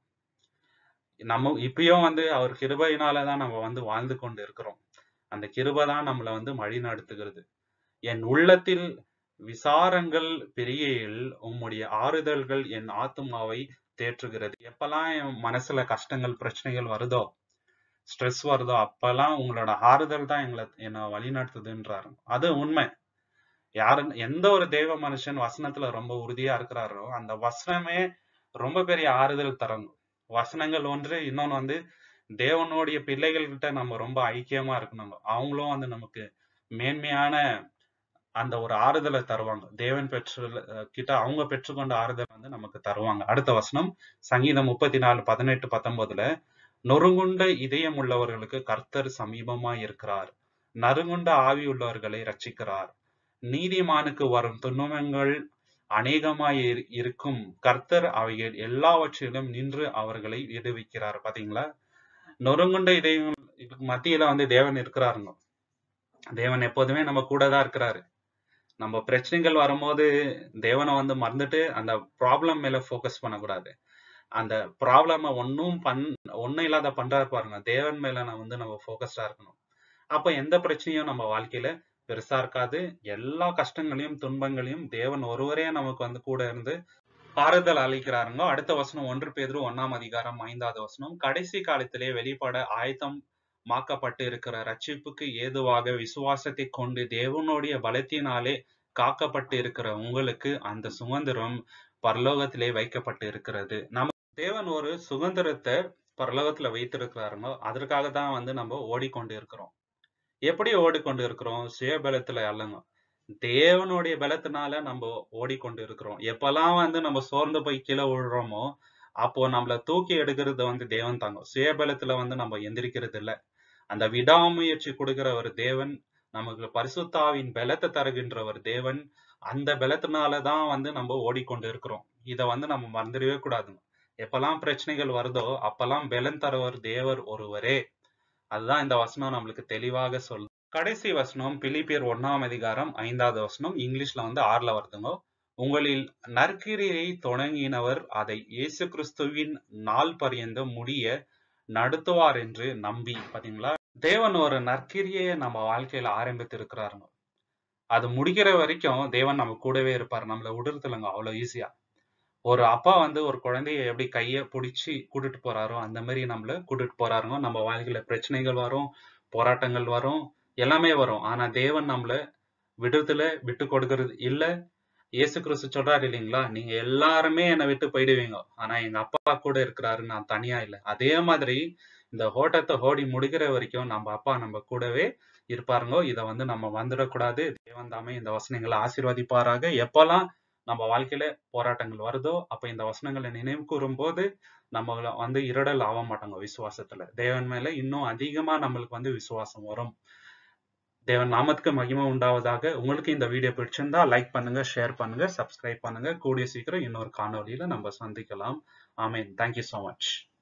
நம்ம இப்பயும் வந்து அவர் கிருபையினாலதான் நம்ம வந்து வாழ்ந்து கொண்டு இருக்கிறோம். அந்த கிருபை தான் நம்மளை வந்து வழி நடத்துகிறது. என் உள்ளத்தில் விசாரங்கள் பெரியையில் உம்முடைய ஆறுதல்கள் என் ஆத்துமாவை தேற்றுகிறது. எப்பெல்லாம் என் மனசுல கஷ்டங்கள் பிரச்சனைகள் வருதோ, ஸ்ட்ரெஸ் வருதோ, அப்பெல்லாம் உங்களோட ஆறுதல் தான் எங்களை என்ன வழி நடத்துதுன்றாரு. அது உண்மை. யாரு எந்த ஒரு தெய்வ மனுஷன் வசனத்துல ரொம்ப உறுதியா இருக்கிறாரோ அந்த வசனமே ரொம்ப பெரிய ஆறுதல் தரணும். வசனங்கள் ஒன்று, இன்னொன்னு வந்து தேவனுடைய பிள்ளைகள்கிட்ட நம்ம ரொம்ப ஐக்கியமா இருக்கணும். அவங்களும் வந்து நமக்கு மேன்மையான அந்த ஒரு ஆறுதலை தருவாங்க. தேவன் பெற்று கிட்ட அவங்க பெற்றுக்கொண்ட ஆறுதல் வந்து நமக்கு தருவாங்க. அடுத்த வசனம் சங்கீதம் முப்பத்தி நாலு பதினெட்டு பத்தொன்பதுல, நொறுங்குண்ட இதயம் உள்ளவர்களுக்கு கர்த்தர் சமீபமாய் இருக்கிறார், நறுங்குண்ட ஆவி உள்ளவர்களை ரட்சிக்கிறார். நீதிமானுக்கு வரும் துன்பங்கள் அநேகமாய் இருக்கும், கர்த்தர் அவைகள் எல்லாவற்றிலும் நின்று அவர்களை விடுவிக்கிறார். பாத்தீங்களா? நொறுங்குண்ட இதயம் மத்தியில வந்து தேவன் இருக்கிறாருங்க. தேவன் எப்போதுமே நம்ம கூட தான் இருக்கிறாரு. நம்ம பிரச்சனைகள் வரும்போது தேவனை வந்து மறந்துட்டு அந்த ப்ராப்ளம் மேல போக்கஸ் பண்ணக்கூடாது. அந்த ப்ராப்ளம ஒன்னும் பண் ஒன்னும் இல்லாத பண்றாரு பாருங்க, தேவன் மேல நான் வந்து நம்ம போக்கஸ்டா இருக்கணும். அப்ப எந்த பிரச்சனையும் நம்ம வாழ்க்கையில பெருசா இருக்காது. எல்லா கஷ்டங்களையும் துன்பங்களையும் தேவன் ஒருவரே நமக்கு வந்து கூட இருந்து ஆறுதல் அளிக்கிறாருங்க. அடுத்த வசனம் ஒன்று பேதுரு ஒன்னாம் அதிகாரம் ஐந்தாவது வசனம், கடைசி காலத்திலே வெளிப்பட ஆயத்தம் மாக்கப்பட்டு இருக்கிற ரட்சிப்புக்கு ஏதுவாக விசுவாசத்தை கொண்டு தேவனுடைய பலத்தினாலே காக்கப்பட்டு இருக்கிற உங்களுக்கு அந்த சுதந்திரம் பரலோகத்திலே வைக்கப்பட்டு இருக்கிறது. நம்ம தேவன் ஒரு சுதந்திரத்தை பரலோகத்துல வைத்திருக்கிறாருங்க. அதற்காக தான் வந்து நம்ம ஓடிக்கொண்டு இருக்கிறோம். எப்படி ஓடிக்கொண்டு இருக்கிறோம்? சுயபலத்துல அல்லங்க, தேவனுடைய பலத்தினால நம்ம ஓடிக்கொண்டு இருக்கிறோம். எப்பெல்லாம் வந்து நம்ம சோர்ந்து போய் கீழே விழுறோமோ அப்போ நம்மள தூக்கி எடுக்கிறது வந்து தேவன் தாங்க. சுயபலத்துல வந்து நம்ம எந்திரிக்கிறது இல்லை. அந்த விடாமுயற்சி கொடுக்கிற ஒரு தேவன், நமக்கு பரிசுத்தாவின் பலத்தை தருகின்ற ஒரு தேவன். அந்த பலத்தினாலதான் வந்து நம்ம ஓடிக்கொண்டு இருக்கிறோம். இதை வந்து நம்ம மறந்துடவே கூடாதுங்க. எப்பெல்லாம் பிரச்சனைகள் வருதோ அப்பெல்லாம் பலன் தருவர் தேவர் ஒருவரே. அதுதான் இந்த வசனம் நம்மளுக்கு தெளிவாக சொல்லுது. கடைசி வசனம் பிலிப்பியர் ஒன்னாம் அதிகாரம் ஐந்தாவது வசனம், இங்கிலீஷ்ல வந்து ஆறுல வருதுங்க. உங்களில் நற்கிரியை தொடங்கினவர் அதை இயேசு கிறிஸ்துவின் நாள் பரியந்த முடிய நடத்துவார் என்று நம்பி. பாத்தீங்களா? தேவன் ஒரு நற்கிரியை நம்ம வாழ்க்கையில ஆரம்பித்து இருக்கிறாருங்க. அது முடிக்கிற வரைக்கும் தேவன் நம்ம கூடவே இருப்பாரு. நம்மள விடுறதுலங்க அவ்வளவு ஈஸியா. ஒரு அப்பா வந்து ஒரு குழந்தைய எப்படி கைய பிடிச்சி கூட்டிட்டு போறாரோ அந்த மாதிரி நம்மள கூட்டிட்டு போறாருங்க. நம்ம வாழ்க்கையில பிரச்சனைகள் வரும், போராட்டங்கள் வரும், எல்லாமே வரும். ஆனா தேவன் நம்மள விடுறதுல விட்டு கொடுக்கறது இல்ல. இயேசு கிறிஸ்து சொல்றாரு இல்லைங்களா, நீங்க எல்லாருமே என்னை விட்டு போயிடுவீங்க, ஆனா எங்க அப்பா கூட இருக்கிறாரு, நான் தனியா இல்லை. அதே மாதிரி இந்த ஓட்டத்தை ஓடி முடிக்கிற வரைக்கும் நம்ம அப்பா நம்ம கூடவே இருப்பாருங்க. இதை வந்து நம்ம வந்துடக்கூடாது. தேவன் தாமே இந்த வசனங்களை ஆசீர்வதிப்பாராக. எப்பெல்லாம் நம்ம வாழ்க்கையில போராட்டங்கள் வருதோ அப்ப இந்த வசனங்களை நினைவு கூறும் போது நம்ம வந்து இருடல் ஆக மாட்டாங்க. விசுவாசத்துல தேவன் மேல இன்னும் அதிகமா நம்மளுக்கு வந்து விசுவாசம் வரும். தேவன் நாமத்துக்கு மகிமை உண்டாவதாக. உங்களுக்கு இந்த வீடியோ பிடிச்சிருந்தா லைக் பண்ணுங்க, ஷேர் பண்ணுங்க, சப்ஸ்கிரைப் பண்ணுங்க. கூடிய சீக்கிரம் இன்னொரு காணொலியில நம்ம சந்திக்கலாம். ஆமேன். Thank you so much.